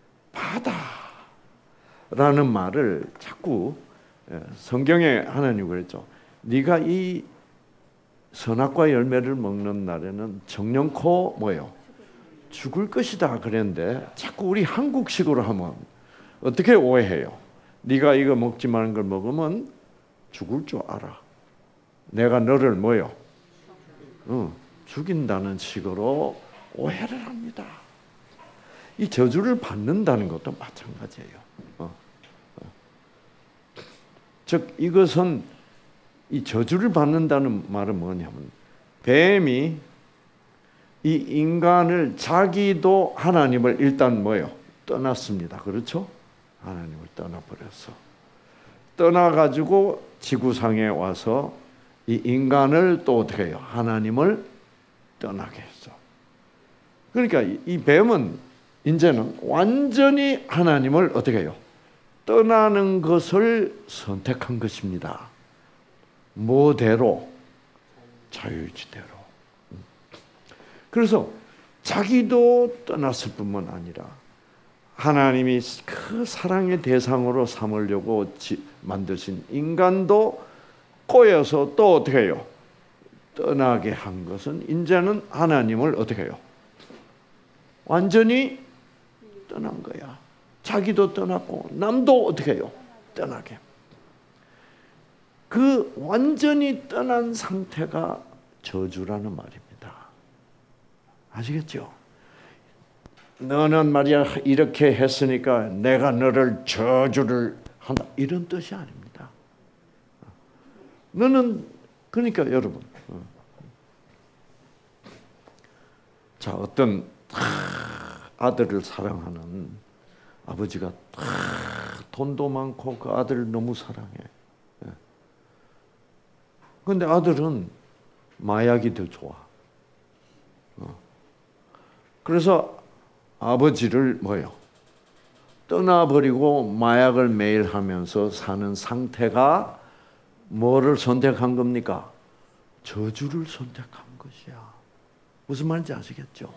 받아라는 말을 자꾸 성경에 하나님 그랬죠. 네가 이 선악과 열매를 먹는 날에는 정령코 뭐요? 죽을 것이다 그랬는데 자꾸 우리 한국식으로 하면 어떻게 오해해요? 네가 이거 먹지 말는 걸 먹으면 죽을 줄 알아. 내가 너를 뭐요? 죽인다는 식으로 오해를 합니다. 이 저주를 받는다는 것도 마찬가지예요. 즉 이것은 이 저주를 받는다는 말은 뭐냐면 뱀이 이 인간을 자기도 하나님을 일단 뭐요? 떠났습니다. 그렇죠? 하나님을 떠나버렸어. 떠나가지고 지구상에 와서 이 인간을 또 어떻게 해요? 하나님을 떠나게 했어. 그러니까 이 뱀은 이제는 완전히 하나님을 어떻게 해요? 떠나는 것을 선택한 것입니다. 뭐대로? 자유의지대로. 그래서 자기도 떠났을 뿐만 아니라 하나님이 그 사랑의 대상으로 삼으려고 만드신 인간도 꼬여서 또 어떻게 해요? 떠나게 한 것은 이제는 하나님을 어떻게 해요? 완전히 떠난 거야. 자기도 떠났고 남도 어떻게 해요? 떠나게. 그 완전히 떠난 상태가 저주라는 말입니다. 아시겠죠? 너는 말이야 이렇게 했으니까 내가 너를 저주를 한다. 이런 뜻이 아닙니다. 너는 그러니까 여러분 자 어떤 아들을 사랑하는 아버지가 돈도 많고 그 아들을 너무 사랑해. 그런데 아들은 마약이 더 좋아. 그래서 아버지를 뭐요? 떠나버리고 마약을 매일 하면서 사는 상태가 뭐를 선택한 겁니까? 저주를 선택한 것이야. 무슨 말인지 아시겠죠?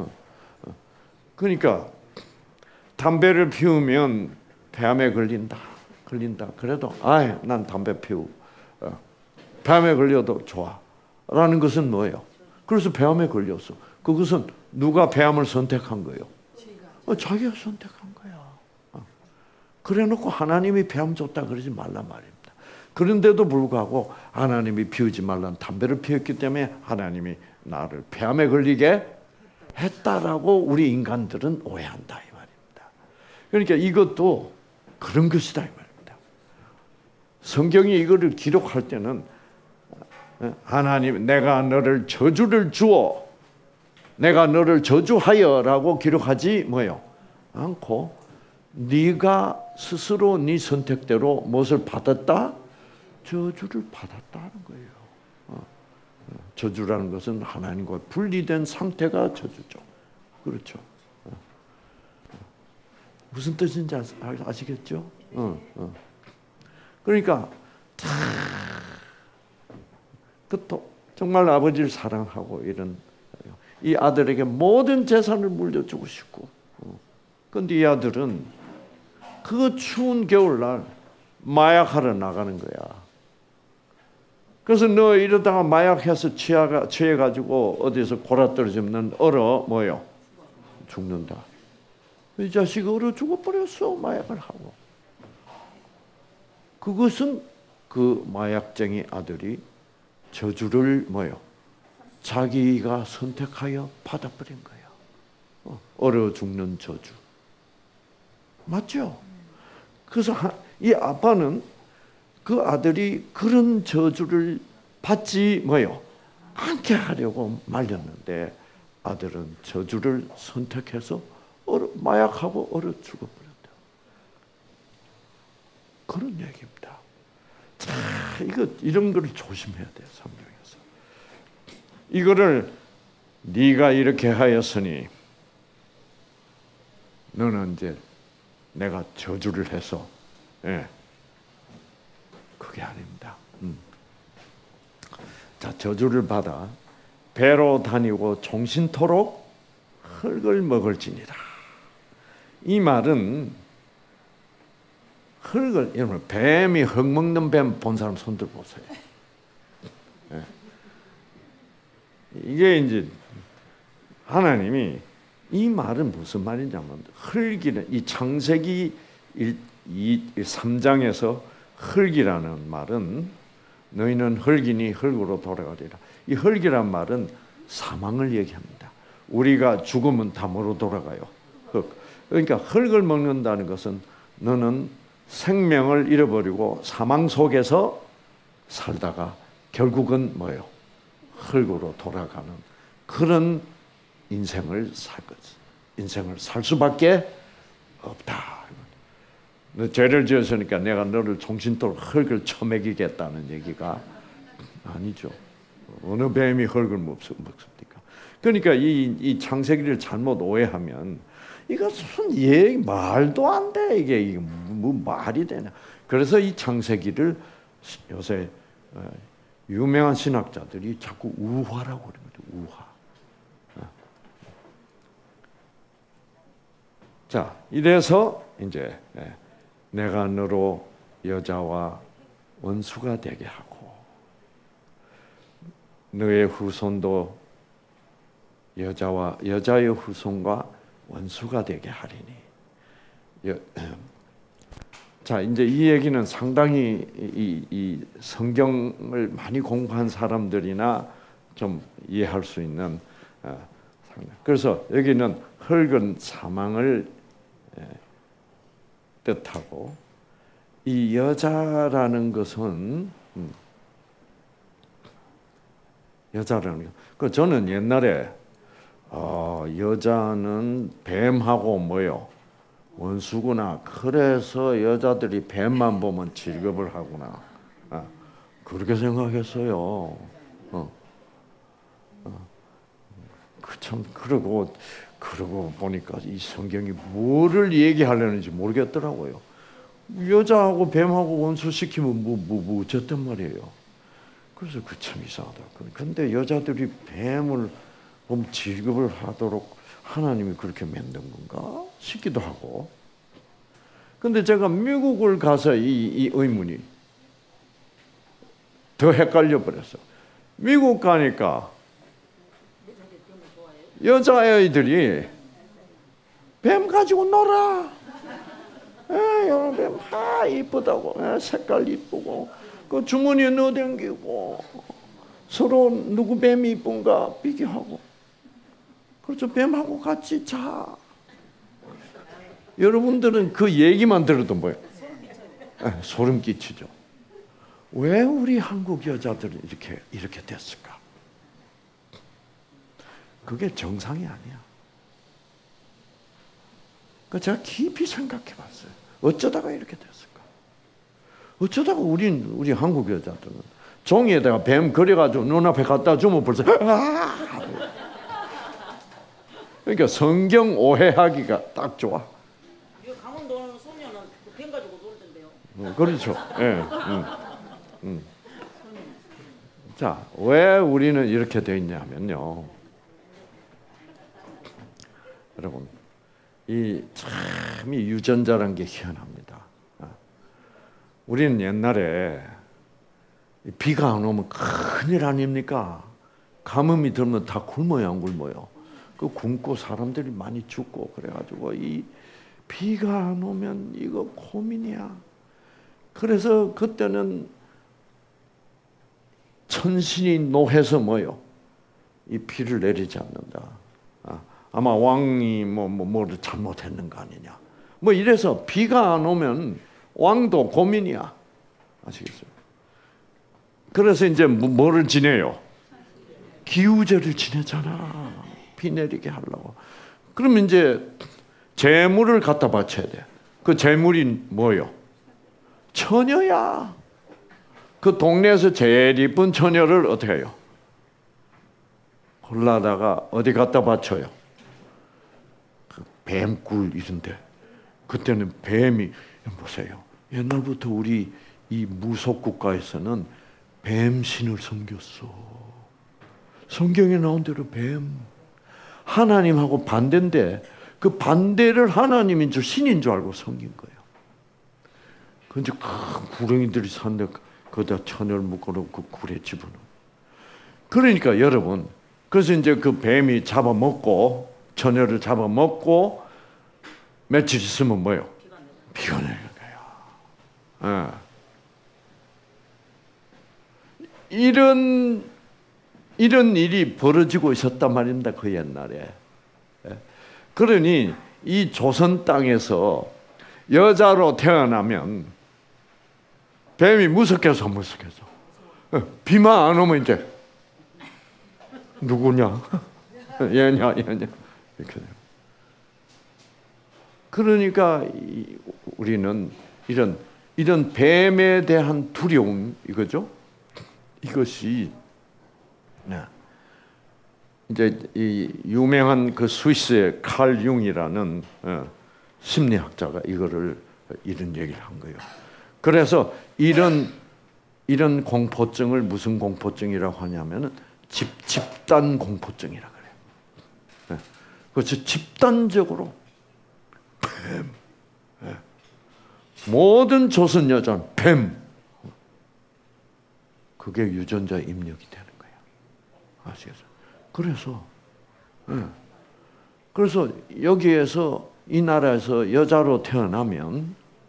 그러니까 담배를 피우면 폐암에 걸린다. 그래도 난 담배 피우. 폐암에 걸려도 좋아. 라는 것은 뭐예요? 그래서 폐암에 걸렸어. 그것은 누가 폐암을 선택한 거예요? 자기가 선택한 거야. 그래놓고 하나님이 폐암 줬다 그러지 말란 말입니다. 그런데도 불구하고 하나님이 피우지 말란 담배를 피웠기 때문에 하나님이 나를 폐암에 걸리게 했다라고 우리 인간들은 오해한다 이 말입니다. 그러니까 이것도 그런 것이다 이 말입니다. 성경이 이거를 기록할 때는 하나님 내가 너를 저주를 주어 내가 너를 저주하여라고 기록하지 뭐요? 않고 네가 스스로 네 선택대로 무엇을 받았다? 저주를 받았다는 거예요. 저주라는 것은 하나님과 분리된 상태가 저주죠. 그렇죠. 무슨 뜻인지 아시겠죠? 그러니까 또 정말 아버지를 사랑하고 이런 이 아들에게 모든 재산을 물려주고 싶고, 그런데 이 아들은 그 추운 겨울날 마약하러 나가는 거야. 그래서 너 이러다가 마약해서 취해가지고 어디서 골아떨어지면 얼어 뭐요? 죽는다. 이 자식이 얼어 죽어버렸어. 마약을 하고. 그것은 그 마약쟁이 아들이 저주를 뭐요? 자기가 선택하여 받아버린 거야. 얼어 죽는 저주. 맞죠? 그래서 이 아빠는 그 아들이 그런 저주를 받지 뭐요? 않게 하려고 말렸는데 아들은 저주를 선택해서 마약하고 얼어 죽어버렸다. 그런 얘기입니다. 자, 이런 걸 조심해야 돼요, 성경에서. 이거를 네가 이렇게 하였으니 너는 이제 내가 저주를 해서 그게 아닙니다. 자, 저주를 받아 배로 다니고 종신토록 흙을 먹을지니라. 이 말은 흙을 여러분 뱀이 흙 먹는 뱀 본 사람 손 들어 보세요. 이게 이제 하나님이 이 말은 무슨 말이냐면 흙이는 이 창세기 3장에서 흙이라는 말은 너희는 흙이니 흙으로 돌아가리라. 이 흙이란 말은 사망을 얘기합니다. 우리가 죽으면 다 뭐로 돌아가요? 흙. 그러니까 흙을 먹는다는 것은 너는 생명을 잃어버리고 사망 속에서 살다가 결국은 뭐예요? 흙으로 돌아가는 그런 인생을 살 거지. 인생을 살 수밖에 없다. 너 죄를 지었으니까 내가 너를 종신토록 흙을 쳐먹이겠다는 얘기가 아니죠. 어느 뱀이 흙을 먹습니까? 그러니까 이 창세기를 잘못 오해하면 이것은 말도 안 돼. 이게 뭐 말이 되냐? 그래서 이 창세기를 요새 유명한 신학자들이 자꾸 우화라고 그럽니다. 우화. 자, 이래서 이제 내가 너로 여자와 원수가 되게 하고 너의 후손도 여자의 후손과 원수가 되게 하리니. 자, 이제 이 얘기는 상당히 이 성경을 많이 공부한 사람들이나 좀 이해할 수 있는. 그래서 여기는 흙은 사망을 뜻하고 이 여자라는 것은 여자라는 거. 저는 옛날에 여자는 뱀하고 뭐요? 원수구나. 그래서 여자들이 뱀만 보면 질겁을 하구나. 그렇게 생각했어요. 참 그러고 보니까 이 성경이 뭐를 얘기하려는지 모르겠더라고요. 여자하고 뱀하고 원수 시키면 뭐 어쨌든 말이에요. 그래서 그 참 이상하다. 근데 여자들이 뱀을 보면 질겁을 하도록 하나님이 그렇게 만든 건가 싶기도 하고. 근데 제가 미국을 가서 이 의문이 더 헷갈려 버렸어. 미국 가니까 여자아이들이 뱀 가지고 놀아. 이런 뱀, 이쁘다고. 색깔 이쁘고. 그 주머니에 넣어당기고. 서로 누구 뱀이 이쁜가 비교하고. 그렇죠. 뱀하고 같이 자. 여러분들은 그 얘기만 들어도 뭐예요? 소름 끼치죠. 왜 우리 한국 여자들은 이렇게 됐을까? 그게 정상이 아니야. 제가 깊이 생각해봤어요. 어쩌다가 이렇게 됐을까? 어쩌다가 우리 한국 여자들은 종이에다가 뱀 그려가지고 눈앞에 갖다 주면 벌써 그러니까 성경 오해하기가 딱 좋아. 강원도 소녀는 뱀 가지고 놀던데요. 그렇죠. 자, 왜 우리는 이렇게 돼 있냐면요. 여러분, 이 유전자란 게 희한합니다. 우리는 옛날에 비가 안 오면 큰일 아닙니까? 가뭄이 들면 다 굶어요, 안 굶어요? 그 굶고 사람들이 많이 죽고 그래가지고 이 비가 안 오면 이거 고민이야. 그래서 그때는 천신이 노해서 뭐요? 이 비를 내리지 않는다. 아마 왕이 뭐를 잘못했는 거 아니냐. 뭐 이래서 비가 안 오면 왕도 고민이야. 아시겠어요? 그래서 이제 뭐를 지내요? 기우제를 지내잖아. 비 내리게 하려고. 그러면 이제 재물을 갖다 바쳐야 돼. 그 재물이 뭐요? 처녀야. 그 동네에서 제일 이쁜 처녀를 어떻게 해요? 골라다가 어디 갖다 바쳐요? 그 뱀굴 이런데. 그때는 뱀이 보세요. 옛날부터 우리 이 무속 국가에서는 뱀신을 섬겼어. 성경에 나온 대로 뱀. 하나님하고 반대인데 그 반대를 하나님인 줄 신인 줄 알고 섬긴 거예요. 근데 큰 구렁이들이 산데 거기다 처녀를 묶어놓고 그 굴에 집어넣어. 그러니까 여러분, 그래서 이제 그 뱀이 잡아먹고 처녀를 잡아먹고 며칠 있으면 뭐예요? 비가 내리는 거예요. 이런 일이 벌어지고 있었단 말입니다. 그 옛날에. 그러니 이 조선 땅에서 여자로 태어나면 뱀이 무섭겠어, 무섭겠어? 비만 안 오면 이제 누구냐? 얘냐 이렇게 돼요. 그러니까 우리는 이런 뱀에 대한 두려움 이거죠. 이것이 이제 이 유명한 그 스위스의 칼 융이라는 심리학자가 이거를 이런 얘기를 한 거예요. 그래서 이런 공포증을 무슨 공포증이라고 하냐면은 집단 공포증이라 그래요. 그래서 집단적으로 뱀, 모든 조선 여자는 뱀, 그게 유전자 입력이 되는 거예요. 아시겠어요? 그래서 여기에서 이 나라에서 여자로 태어나면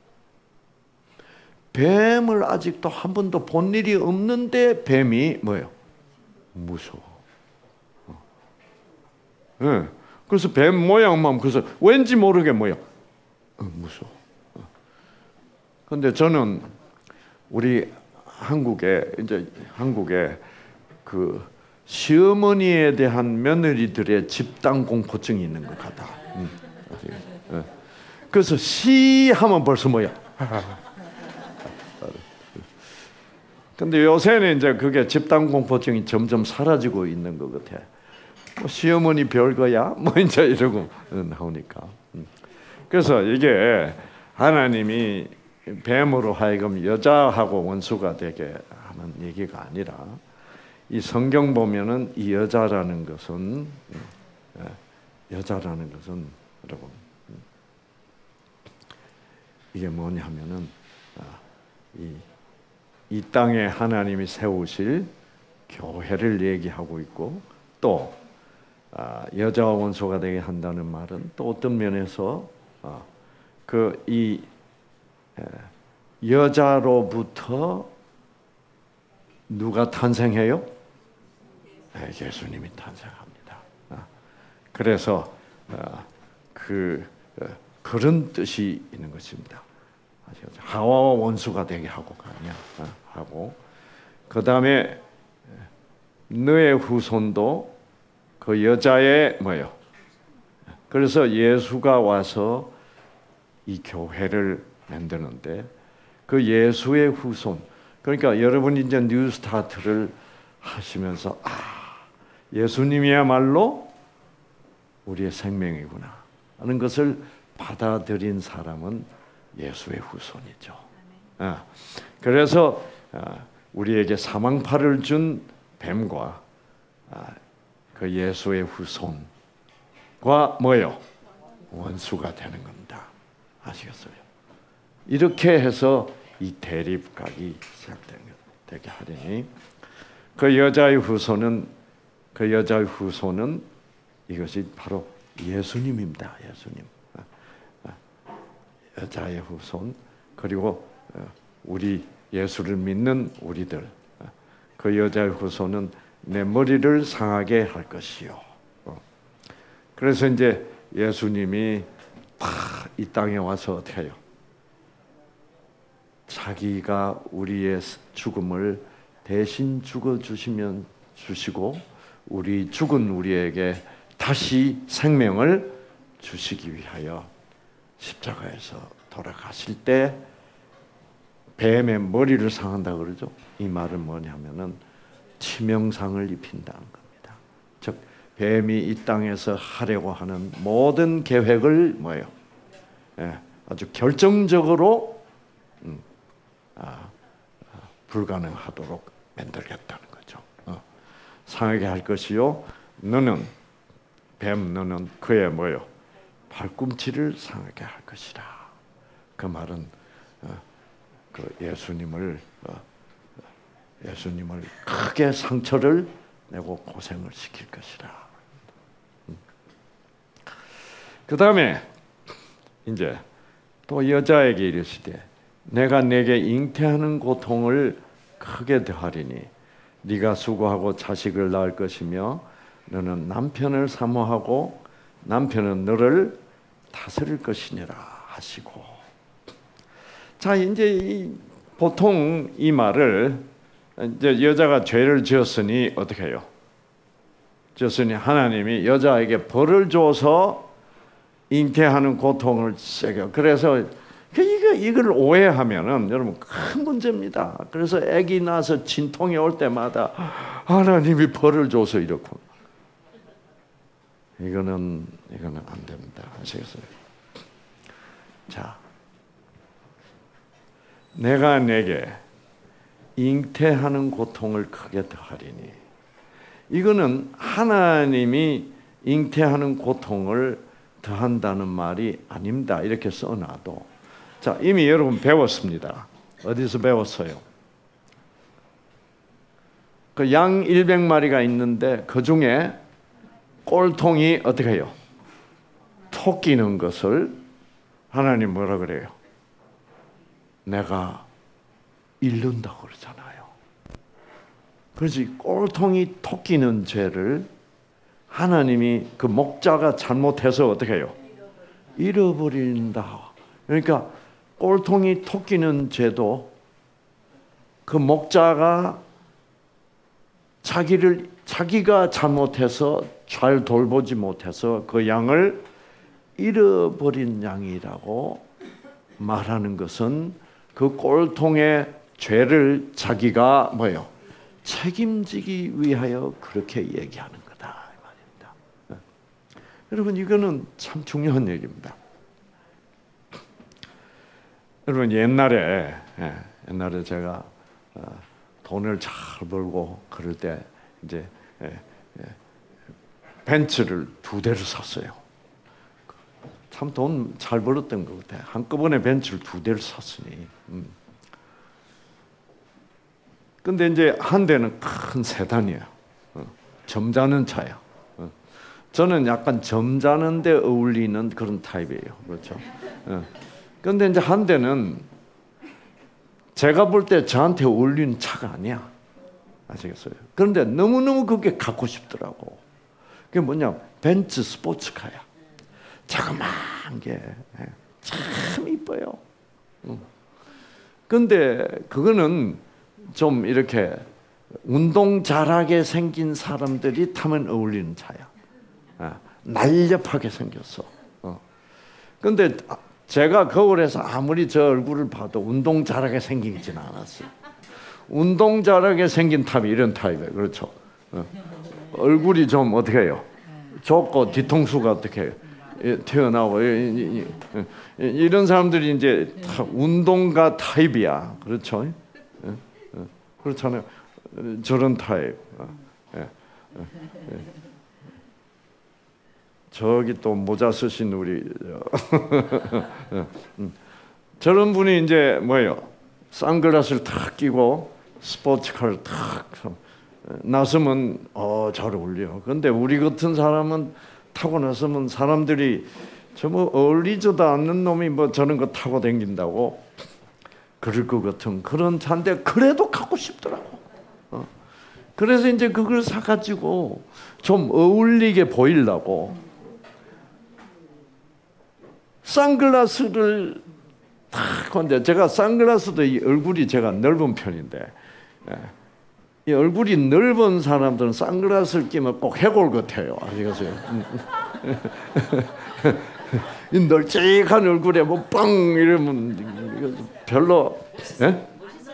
뱀을 아직도 한 번도 본 일이 없는데 뱀이 뭐예요? 무서워. 그래서 뱀 모양만 그래서 왠지 모르게 뭐예요? 무서워. 그런데 저는 우리 한국에 그 시어머니에 대한 며느리들의 집단 공포증이 있는 것 같다. 그래서 시 하면 벌써 뭐야? 근데 요새는 이제 그게 집단 공포증이 점점 사라지고 있는 것 같아. 뭐 시어머니 별거야? 뭐 이제 이러고 나오니까. 그래서 이게 하나님이 뱀으로 하여금 여자하고 원수가 되게 하는 얘기가 아니라 이 성경 보면은 이 여자라는 것은 여러분 이게 뭐냐면은 이 땅에 하나님이 세우실 교회를 얘기하고 있고 또 여자와 원수가 되게 한다는 말은 또 어떤 면에서 그 이 여자로부터 누가 탄생해요? 예수님이 탄생합니다. 그래서 그런 뜻이 있는 것입니다. 하와와 원수가 되게 하고가 아니야. 하고 그 다음에 너의 후손도 그 여자의 뭐요? 그래서 예수가 와서 이 교회를 만드는데 그 예수의 후손. 그러니까 여러분이 이제 뉴스타트를 하시면서 예수님이야말로 우리의 생명이구나 하는 것을 받아들인 사람은 예수의 후손이죠. 그래서 우리에게 사망파를 준 뱀과 그 예수의 후손과 뭐요? 원수가 되는 겁니다. 아시겠어요? 이렇게 해서 이 대립각이 시작되게 하리니 그 여자의 후손은 이것이 바로 예수님입니다. 예수님. 여자의 후손 그리고 우리 예수를 믿는 우리들 그 여자의 후손은 내 머리를 상하게 할 것이요. 그래서 이제 예수님이 이 땅에 와서 어떻게 해요? 자기가 우리의 죽음을 대신 죽어 주시고 우리 죽은 우리에게 다시 생명을 주시기 위하여 십자가에서 돌아가실 때 뱀의 머리를 상한다 그러죠. 이 말은 뭐냐면은 치명상을 입힌다는 겁니다. 즉 뱀이 이 땅에서 하려고 하는 모든 계획을 뭐예요? 아주 결정적으로 불가능하도록 만들겠다는 거죠. 상하게 할 것이요. 너는 그의 뭐요? 발꿈치를 상하게 할 것이다. 그 말은 그 예수님을 크게 상처를 내고 고생을 시킬 것이다. 그 다음에 이제 또 여자에게 이르시되 내가 내게 잉태하는 고통을 크게 더하리니 네가 수고하고 자식을 낳을 것이며 너는 남편을 사모하고 남편은 너를 다스릴 것이니라 하시고 자 이제 보통 이 말을 이제 여자가 죄를 지었으니 어떻게 해요? 지었으니 하나님이 여자에게 벌을 줘서 잉태하는 고통을 세겨. 그래서 이걸 오해하면은 여러분 큰 문제입니다. 그래서 아기 낳아서 진통이 올 때마다 하나님이 벌을 줘서 이렇고 이거는 안 됩니다. 아시겠어요? 자, 내가 내게 잉태하는 고통을 크게 더하리니 이거는 하나님이 잉태하는 고통을 더한다는 말이 아닙니다. 이렇게 써놔도 자 이미 여러분 배웠습니다. 어디서 배웠어요? 그 양 100마리가 있는데 그 중에 꼴통이 어떻게 해요? 토끼는 것을 하나님 뭐라 그래요? 내가 잃는다고 그러잖아요. 그렇지 꼴통이 토끼는 죄를 하나님이 그 목자가 잘못해서 어떻게 해요? 잃어버린다. 그러니까 꼴통이 토끼는 죄도 그 목자가 자기가 잘못해서 잘 돌보지 못해서 그 양을 잃어버린 양이라고 말하는 것은 그 꼴통의 죄를 자기가 뭐예요? 책임지기 위하여 그렇게 얘기하는 거다 이 말입니다. 여러분 이거는 참 중요한 얘기입니다. 여러분 옛날에 제가 돈을 잘 벌고 그럴 때 이제 벤츠를 2대를 샀어요. 참 돈 잘 벌었던 것 같아요. 한꺼번에 벤츠를 2대를 샀으니. 근데 이제 한 대는 큰 세단이에요. 점잖은 차야. 저는 약간 점잖은 데 어울리는 그런 타입이에요. 그렇죠? 근데 이제 한 대는 제가 볼 때 저한테 어울리는 차가 아니야. 아시겠어요? 그런데 너무너무 그게 갖고 싶더라고. 그게 뭐냐? 벤츠 스포츠카야. 자그마한 게 참 이뻐요. 근데 그거는 좀 이렇게 운동 잘하게 생긴 사람들이 타면 어울리는 차야. 날렵하게 생겼어. 근데 제가 거울에서 아무리 저 얼굴을 봐도 운동 잘하게 생기진 않았어요. 운동 잘하게 생긴 타입이 이런 타입이에요. 그렇죠? 얼굴이 좀 어떻게 해요? 좁고 뒤통수가 어떻게 해요? 튀어나오고 이런 사람들이 이제 운동가 타입이야. 그렇죠? 그렇잖아요. 저런 타입. 저기 또 모자 쓰신 우리 저런 분이 이제 뭐예요? 선글라스를 탁 끼고 스포츠카를 탁 나서면 잘 어울려. 근데 우리 같은 사람은 타고 나서면 사람들이 저 뭐 어울리지도 않는 놈이 뭐 저런 거 타고 다닌다고 그럴 것 같은 그런 차인데 그래도 갖고 싶더라고. 그래서 이제 그걸 사가지고 좀 어울리게 보이려고 선글라스를 탁 건데 제가 선글라스도 이 얼굴이 제가 넓은 편인데 이 얼굴이 넓은 사람들은 선글라스를 끼면 꼭 해골 같아요. 아시겠어요? 이 널찍한 얼굴에 뭐 빵 이러면 별로. 예?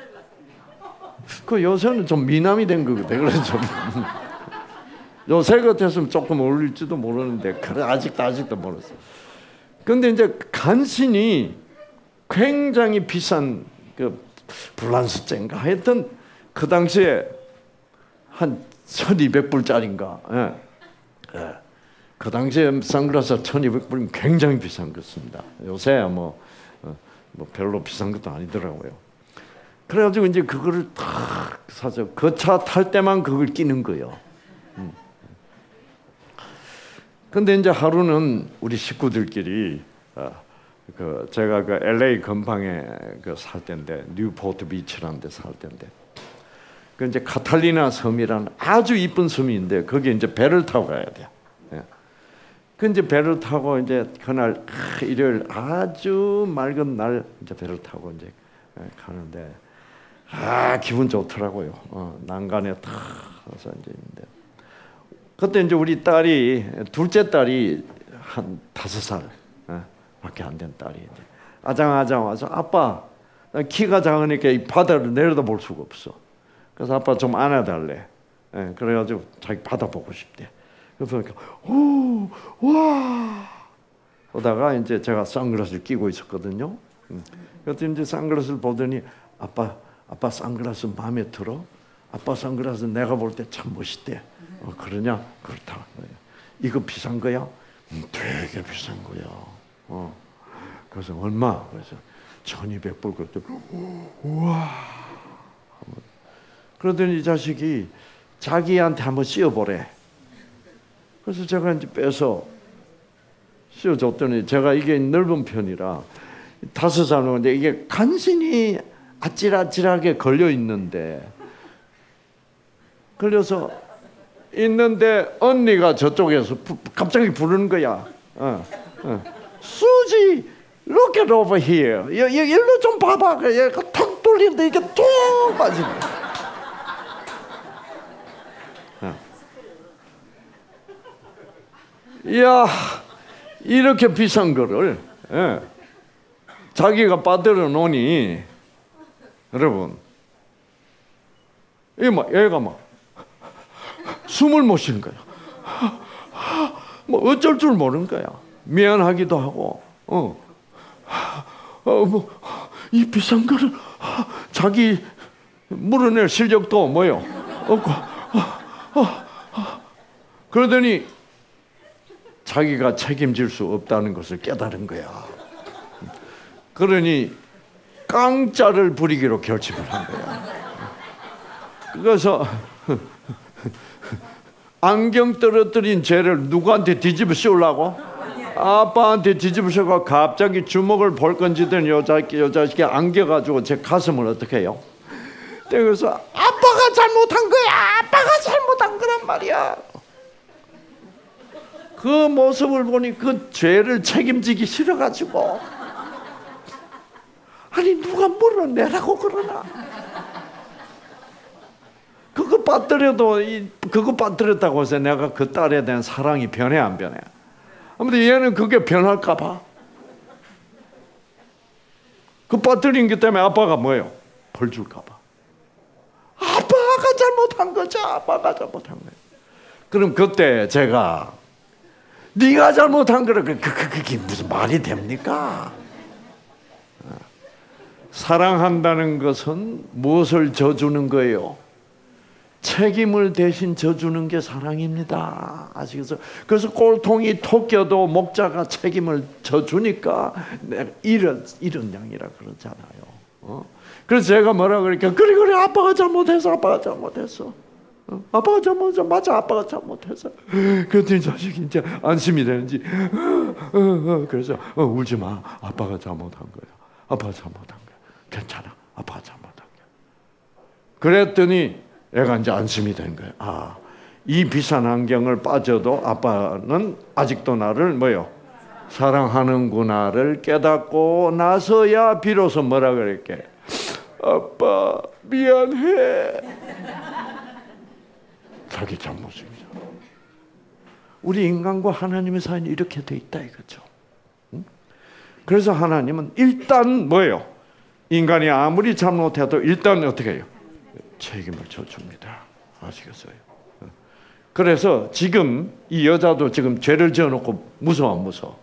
그 요새는 좀 미남이 된 것 같아요. 그래서 좀 요새 같았으면 조금 어울릴지도 모르는데 그래 아직도 모르겠어요. 근데 이제 간신히 굉장히 비싼 그 블란스제인가 하여튼 그 당시에 한 1,200불짜리인가. 그 당시에 선글라스 1,200불이면 굉장히 비싼 것입니다. 요새야 뭐 별로 비싼 것도 아니더라고요. 그래가지고 이제 그거를 탁 사서 그 차 탈 때만 그걸 끼는 거예요. 근데 이제 하루는 우리 식구들끼리 제가 그 LA 근방에 살 때인데 뉴포트 비치라는 데 살 때인데 그 이제 카탈리나 섬이라는 아주 이쁜 섬인데 거기 이제 배를 타고 가야 돼요. 그 이제 배를 타고 이제 그날 일요일 아주 맑은 날 이제 배를 타고 이제 가는데 기분 좋더라고요. 난간에 탁 와서 이제 있는데 그때 이제 우리 딸이 둘째 딸이 한 5살 밖에 안 된 딸이 이제 아장아장 와서 아빠 키가 작으니까 이 바다를 내려다 볼 수가 없어. 그래서 아빠 좀 안아달래. 그래가지고 자기 바다 보고 싶대. 그래서 와 보다가 이제 제가 선글라스를 끼고 있었거든요. 그래서 이제 선글라스를 보더니 아빠 선글라스 마음에 들어? 아빠 선글라스 내가 볼 때 참 멋있대. 그러냐? 그렇다. 이거 비싼 거야? 되게 비싼 거야. 그래서 얼마? 그래서 1200불. 그랬더니 우와. 그러더니 이 자식이 자기한테 한번 씌워보래. 그래서 제가 이제 빼서 씌워줬더니 제가 이게 넓은 편이라 5살 먹는데 이게 간신히 아찔아찔하게 걸려 있는데 걸려서 있는데 언니가 저쪽에서 갑자기 부르는 거야. 수지, look it over here. 일로 좀 봐봐. 얘가 턱 돌리는데 이게 툭 빠지네. 이야, 이렇게 비싼 거를 자기가 빠뜨려 놓으니 여러분, 얘가 막 숨을 못 쉬는 거야. 뭐 어쩔 줄 모르는 거야. 미안하기도 하고, 이 비싼 거를 자기 물어낼 실력도 뭐요 없고, 그러더니 자기가 책임질 수 없다는 것을 깨달은 거야. 그러니 깡짜를 부리기로 결심을 한 거야. 그래서 안경 떨어뜨린 죄를 누구한테 뒤집어 씌우려고? 아빠한테 뒤집어 씌우고 갑자기 주먹을 벌건지던 여자식이 안겨가지고 제 가슴을 어떻게 해요? 그래서 아빠가 잘못한 거야. 아빠가 잘못한 거란 말이야. 그 모습을 보니 그 죄를 책임지기 싫어가지고 아니 누가 물어내라고 그러나. 그거 빠뜨려도 그거 빠뜨렸다고 해서 내가 그 딸에 대한 사랑이 변해 안 변해? 아무튼 얘는 그게 변할까 봐. 그 빠뜨린 게 때문에 아빠가 뭐예요? 벌 줄까 봐. 아빠가 잘못한 거죠. 아빠가 잘못한 거예요. 그럼 그때 제가 네가 잘못한 거라 그게 무슨 말이 됩니까? 사랑한다는 것은 무엇을 져주는 거예요? 책임을 대신 져주는 게 사랑입니다. 아시겠어요? 그래서 꼴통이 토껴도 목자가 책임을 져주니까 내가 이런 양이라 그러잖아요. 그래서 제가 뭐라 그러니까 그래 아빠가 잘못했어. 아빠가 잘못했어. 맞아, 아빠가 잘못했어. 그랬더니 자식이 이제 안심이 되는지 그래서 울지 마. 아빠가 잘못한 거야. 아빠가 잘못한 거야. 괜찮아. 아빠가 잘못한 거야. 그랬더니 애가 이제 안심이 된 거야. 이 비싼 안경을 빠져도 아빠는 아직도 나를 뭐요? 사랑하는구나를 깨닫고 나서야 비로소 뭐라 그럴게? 아빠 미안해. 자기 잘못입니다. 우리 인간과 하나님의 사이는 이렇게 돼 있다 이거죠. 그래서 하나님은 일단 뭐예요? 인간이 아무리 잘못해도 일단 어떻게 해요? 책임을 져줍니다. 아시겠어요? 그래서 지금 이 여자도 지금 죄를 지어놓고 무서워 안 무서워?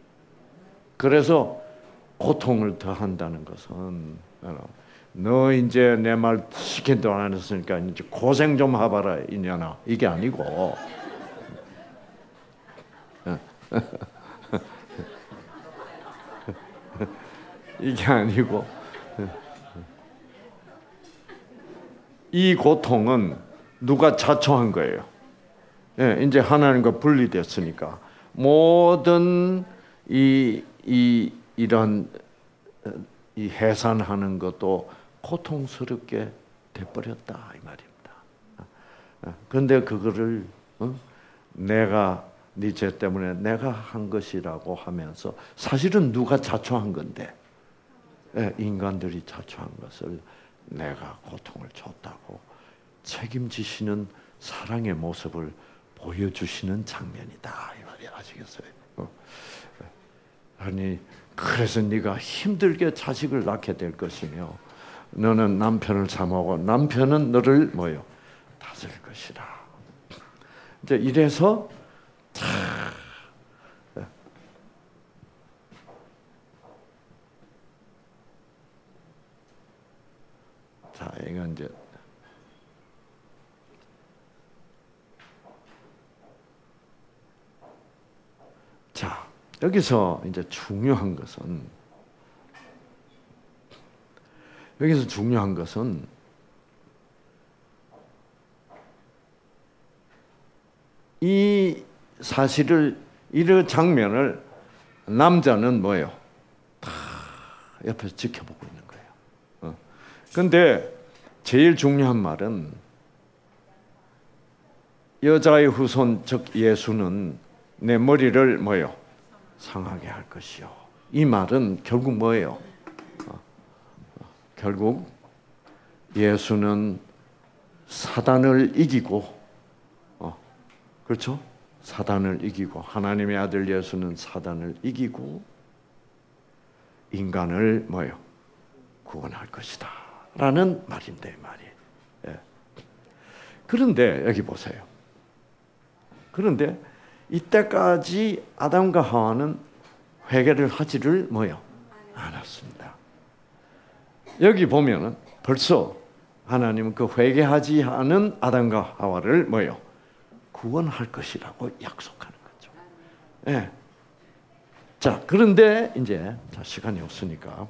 그래서 고통을 더한다는 것은 너 이제 내 말 시킨 동안 안 했으니까 이제 고생 좀 해봐라 이년아, 이게 아니고 이게 아니고 이 고통은 누가 자초한 거예요. 이제 하나님과 분리됐으니까 모든 이런 해산하는 것도 고통스럽게 돼버렸다 이 말입니다. 그런데 그거를 내가 네 죄 때문에 내가 한 것이라고 하면서 사실은 누가 자초한 건데 인간들이 자초한 것을 내가 고통을 줬다고 책임지시는 사랑의 모습을 보여주시는 장면이다 이 말이 아시겠어요? 아니 그래서 네가 힘들게 자식을 낳게 될 것이며 너는 남편을 사모하고 남편은 너를 뭐요? 다스릴 것이라. 이제 이래서 자 이건 이제 자 여기서 이제 중요한 것은 이 사실을 이런 장면을 남자는 뭐예요? 다 옆에서 지켜보고 있는 거예요. 그런데 제일 중요한 말은 여자의 후손 즉 예수는 내 머리를 뭐예요? 상하게 할 것이요. 이 말은 결국 뭐예요? 결국 예수는 사단을 이기고 그렇죠? 사단을 이기고 하나님의 아들 예수는 사단을 이기고 인간을 뭐예요? 구원할 것이다 라는 말인데 말이. 예. 그런데 여기 보세요. 그런데 이때까지 아담과 하와는 회개를 하지를 뭐요? 않았습니다. 여기 보면은 벌써 하나님은 그 회개하지 않은 아담과 하와를 뭐요? 구원할 것이라고 약속하는 거죠. 예. 자, 그런데 이제 시간이 없으니까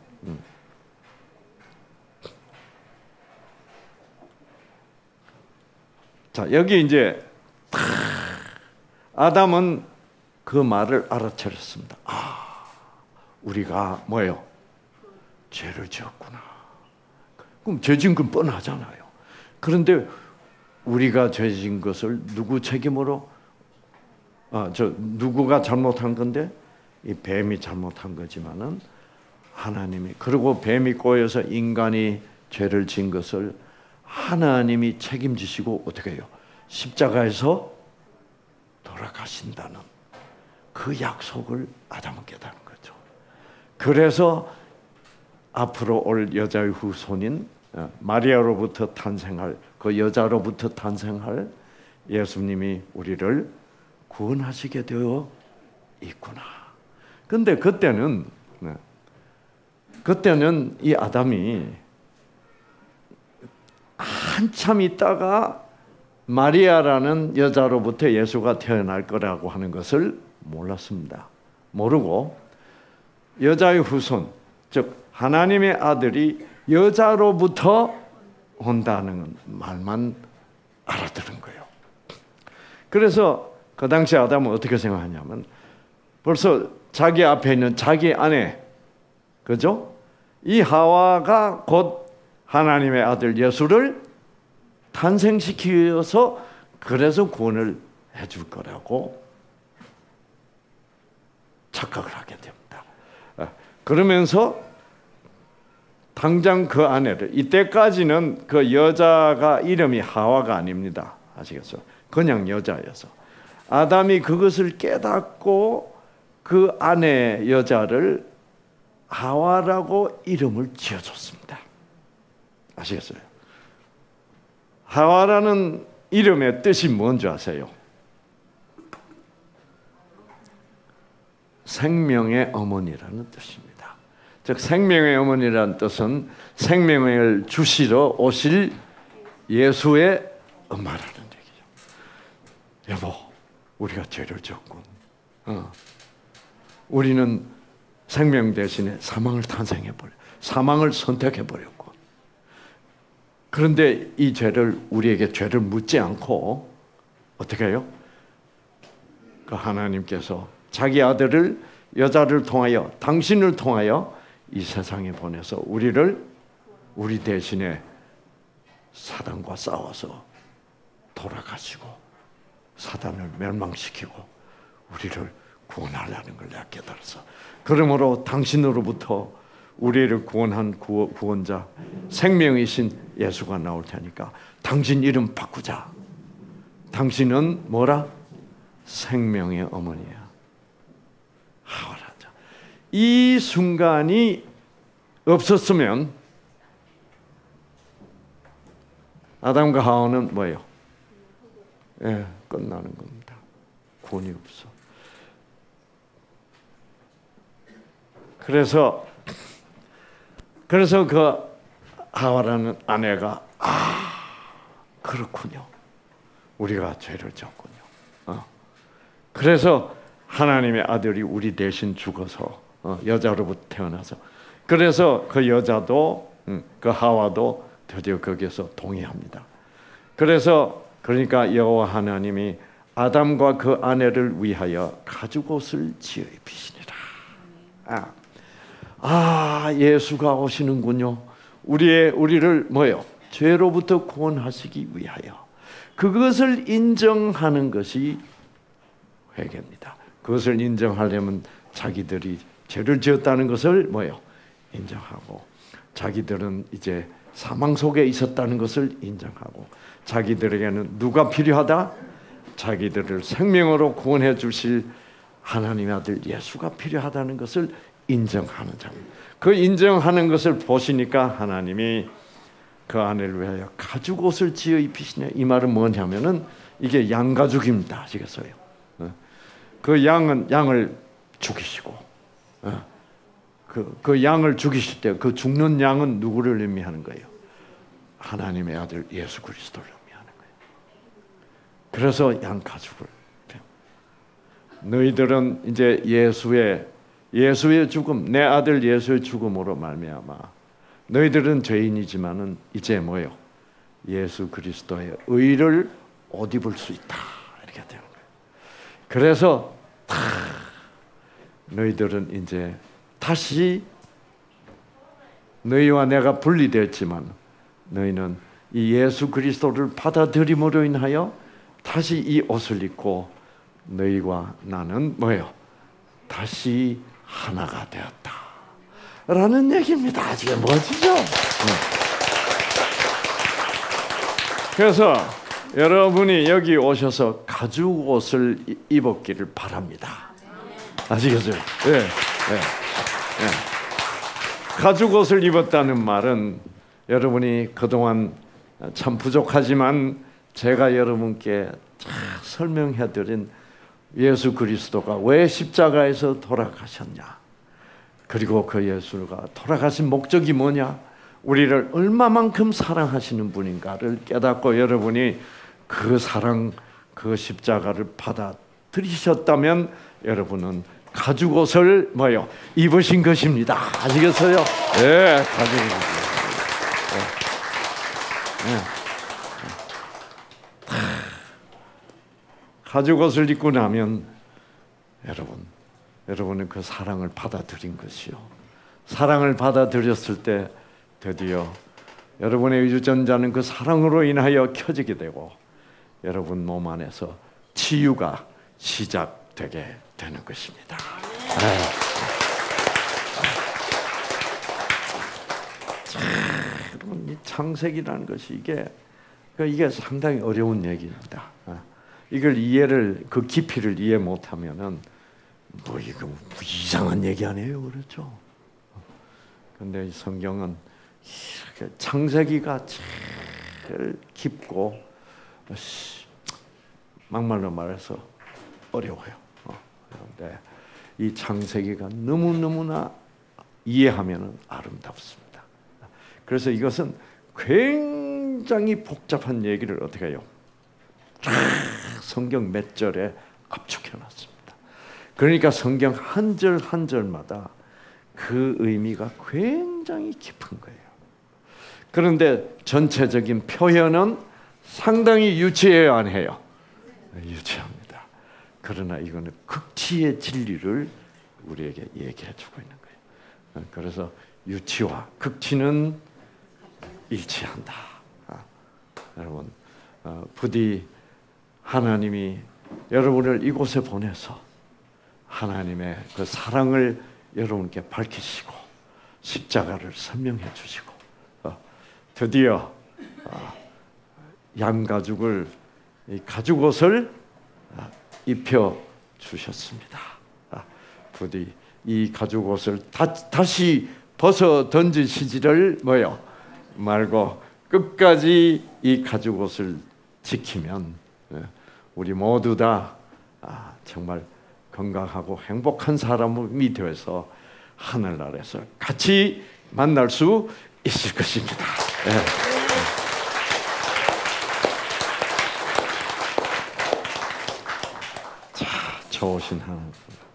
자, 여기 이제 아담은 그 말을 알아차렸습니다. 아, 우리가 뭐예요? 죄를 지었구나. 그럼 죄 지은 건 뻔하잖아요. 그런데 우리가 죄 지은 것을 누구 책임으로? 누구가 잘못한 건데? 이 뱀이 잘못한 거지만은 하나님이, 그리고 뱀이 꼬여서 인간이 죄를 지은 것을 하나님이 책임지시고 어떻게 해요? 십자가에서 돌아가신다는 그 약속을 아담은 깨달은 거죠. 그래서 앞으로 올 여자의 후손인 마리아로부터 탄생할 그 여자로부터 탄생할 예수님이 우리를 구원하시게 되어 있구나. 근데 그때는 이 아담이 한참 있다가 마리아라는 여자로부터 예수가 태어날 거라고 하는 것을 몰랐습니다. 모르고 여자의 후손, 즉 하나님의 아들이 여자로부터 온다는 말만 알아들은 거예요. 그래서 그 당시 아담은 어떻게 생각하냐면 벌써 자기 앞에 있는 자기 아내, 그죠? 이 하와가 곧 하나님의 아들 예수를 탄생시키어서 그래서 구원을 해줄 거라고 착각을 하게 됩니다. 그러면서 당장 그 아내를, 이때까지는 그 여자가 이름이 하와가 아닙니다. 아시겠어요? 그냥 여자여서 아담이 그것을 깨닫고 그 아내 여자를 하와라고 이름을 지어줬습니다. 아시겠어요? 하와라는 이름의 뜻이 뭔지 아세요? 생명의 어머니라는 뜻입니다. 즉 생명의 어머니라는 뜻은 생명을 주시러 오실 예수의 엄마라는 얘기죠. 여보, 우리가 죄를 지었군. 우리는 생명 대신에 사망을 사망을 선택해버렸고, 그런데 이 죄를, 우리에게 죄를 묻지 않고 어떻게 해요? 그 하나님께서 자기 아들을, 여자를 통하여, 당신을 통하여 이 세상에 보내서 우리 대신에 사단과 싸워서 돌아가시고 사단을 멸망시키고 우리를 구원하려는 걸 내가 깨달아서, 그러므로 당신으로부터 우리를 구원한 구원자 생명이신 예수가 나올 테니까 당신 이름 바꾸자. 당신은 뭐라? 생명의 어머니야. 하와라자. 이 순간이 없었으면 아담과 하와는 뭐예요? 예, 끝나는 겁니다. 구원이 없어. 그래서 그 하와라는 아내가 그렇군요. 우리가 죄를 졌군요. 그래서 하나님의 아들이 우리 대신 죽어서 여자로부터 태어나서 그래서 그 여자도 그 하와도 드디어 거기에서 동의합니다. 그러니까 여호와 하나님이 아담과 그 아내를 위하여 가죽옷을 지어 입히시니라. 예수가 오시는군요. 우리를 뭐요? 죄로부터 구원하시기 위하여. 그것을 인정하는 것이 회개입니다. 그것을 인정하려면 자기들이 죄를 지었다는 것을 뭐요? 인정하고, 자기들은 이제 사망 속에 있었다는 것을 인정하고, 자기들에게는 누가 필요하다? 자기들을 생명으로 구원해 주실 하나님의 아들 예수가 필요하다는 것을 인정하는 자. 그 인정하는 것을 보시니까 하나님이 그 아내를 위하여 가죽옷을 지어 입히시네. 이 말은 뭐냐면은 이게 양가죽입니다. 아시겠어요? 그 양을 죽이시고, 그 양을 죽이실 때 그 죽는 양은 누구를 의미하는 거예요? 하나님의 아들 예수 그리스도를 의미하는 거예요. 그래서 양가죽을. 너희들은 이제 예수의 죽음, 내 아들 예수의 죽음으로 말미암아 너희들은 죄인이지만은 이제 뭐요? 예수 그리스도의 의를 옷 입을 수 있다. 이렇게 되는 거예요. 그래서 너희들은 이제 다시 너희와 내가 분리되었지만 너희는 이 예수 그리스도를 받아들임으로 인하여 다시 이 옷을 입고 너희와 나는 뭐예요? 다시 하나가 되었다 라는 얘기입니다. 이게 멋지죠? 그래서 여러분이 여기 오셔서 가죽 옷을 입었기를 바랍니다. 아시겠어요? 네. 가죽 옷을 입었다는 말은 여러분이 그동안 참 부족하지만 제가 여러분께 잘 설명해드린 예수 그리스도가 왜 십자가에서 돌아가셨냐, 그리고 그 예수가 돌아가신 목적이 뭐냐, 우리를 얼마만큼 사랑하시는 분인가를 깨닫고 여러분이 그 사랑, 그 십자가를 받아들이셨다면 여러분은 가죽 옷을 뭐요? 입으신 것입니다. 아시겠어요? 네, 가죽 옷. 가죽 옷을 입고 나면 여러분은 그 사랑을 받아들인 것이요. 사랑을 받아들였을 때 드디어 여러분의 유전자는 그 사랑으로 인하여 켜지게 되고 여러분 몸 안에서 치유가 시작되게 되는 것입니다. 여러분, 이 창세기라는 것이 이게 상당히 어려운 얘기입니다. 이걸 그 깊이를 이해 못하면은 이거 이상한 얘기 아니에요, 그렇죠? 근데 이 성경은 이렇게 창세기가 제일 깊고 막말로 말해서 어려워요. 그런데 이 창세기가 너무너무나 이해하면 아름답습니다. 그래서 이것은 굉장히 복잡한 얘기를 어떻게 해요? 성경 몇 절에 압축해놨습니다. 그러니까 성경 한 절 한 절마다 그 의미가 굉장히 깊은 거예요. 그런데 전체적인 표현은 상당히 유치해요, 안 해요? 유치합니다. 그러나 이거는 극치의 진리를 우리에게 얘기해주고 있는 거예요. 그래서 유치와 극치는 일치한다. 여러분, 부디 하나님이 여러분을 이곳에 보내서 하나님의 그 사랑을 여러분께 밝히시고 십자가를 설명해 주시고 드디어 양가죽을 가죽옷을 입혀 주셨습니다. 부디 이 가죽옷을 다시 벗어 던지시지를 말고 끝까지 이 가죽옷을 지키면 우리 모두 다 정말 건강하고 행복한 사람이 되어서 하늘나라에서 같이 만날 수 있을 것입니다. 자, 좋으신 하나님,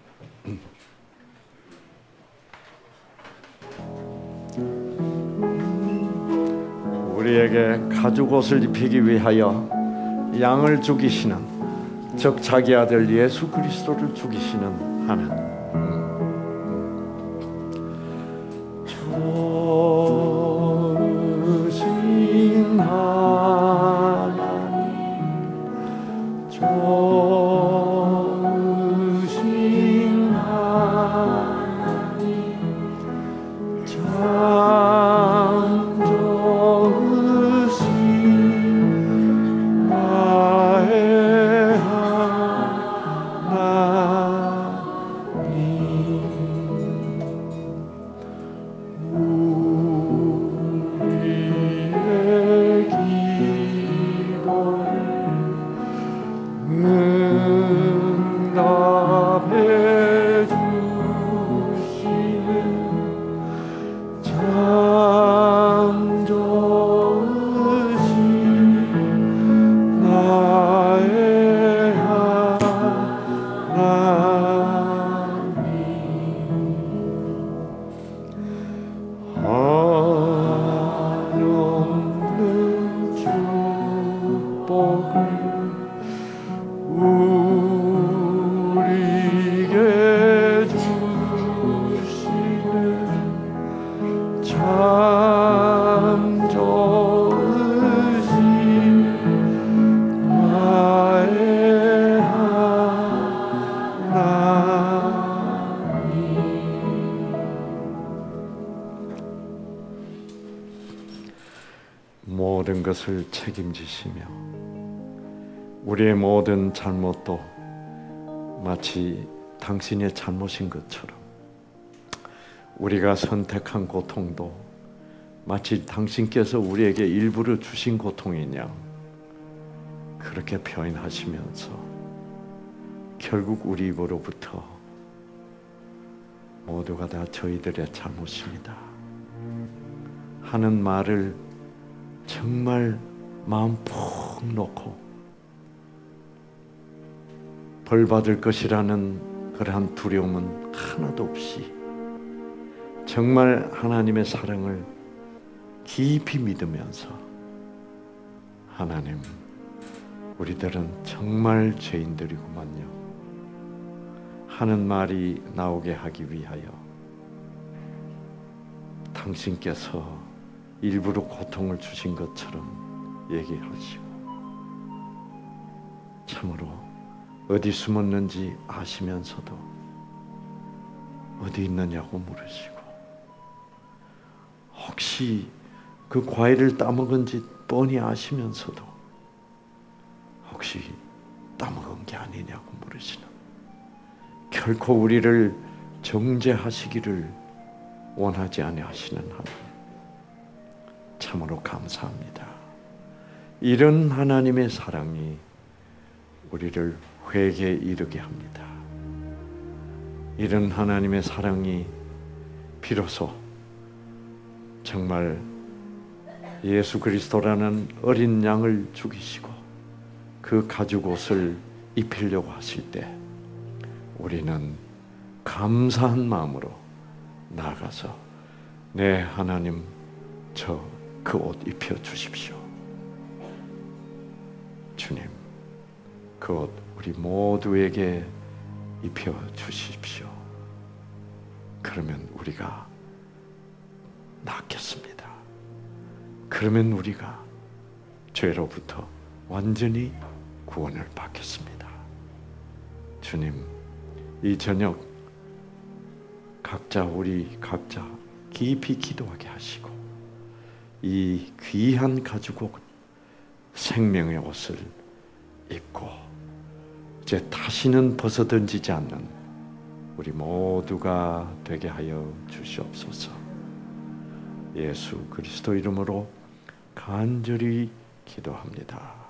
우리에게 가죽옷을 입히기 위하여 양을 죽이시는, 즉 자기 아들 예수 그리스도를 죽이시는 하나님, 좋으신 하나님, 좋으신 하나님, 참 좋으신 나의 하나님, 우리의 기도를 응답해 주시는 참 좋으신 나의 하나님, 한없는 축복을 우리에게 주시는 참 좋으신 나의 하나님, 모든 것을 책임지시며 우리의 모든 잘못도 마치 당신의 잘못인 것처럼, 우리가 선택한 고통도 마치 당신께서 우리에게 일부러 주신 고통이냐, 그렇게 표현하시면서 결국 우리 입으로부터 모두가 다 저희들의 잘못입니다 하는 말을 정말 마음 푹 놓고 벌 받을 것이라는 그러한 두려움은 하나도 없이 정말 하나님의 사랑을 깊이 믿으면서, 하나님, 우리들은 정말 죄인들이구만요 하는 말이 나오게 하기 위하여 당신께서 일부러 고통을 주신 것처럼 얘기하시고, 참으로 어디 숨었는지 아시면서도 어디 있느냐고 물으시고, 혹시 그 과일을 따먹은지 뻔히 아시면서도 혹시 따먹은 게 아니냐고 물으시는, 결코 우리를 정죄하시기를 원하지 아니하시는 하나님, 참으로 감사합니다. 이런 하나님의 사랑이 우리를 회개에 이르게 합니다. 이런 하나님의 사랑이 비로소 정말 예수 그리스도라는 어린 양을 죽이시고 그 가죽옷을 입히려고 하실 때 우리는 감사한 마음으로 나아가서, 네 하나님, 저 그 옷 입혀 주십시오. 주님, 그 옷 우리 모두에게 입혀 주십시오. 그러면 우리가 낫겠습니다. 그러면 우리가 죄로부터 완전히 구원을 받겠습니다. 주님, 이 저녁 우리 각자 깊이 기도하게 하시고 이 귀한 가죽옷, 생명의 옷을 입고 이제 다시는 벗어던지지 않는 우리 모두가 되게 하여 주시옵소서. 예수 그리스도 이름으로 간절히 기도합니다.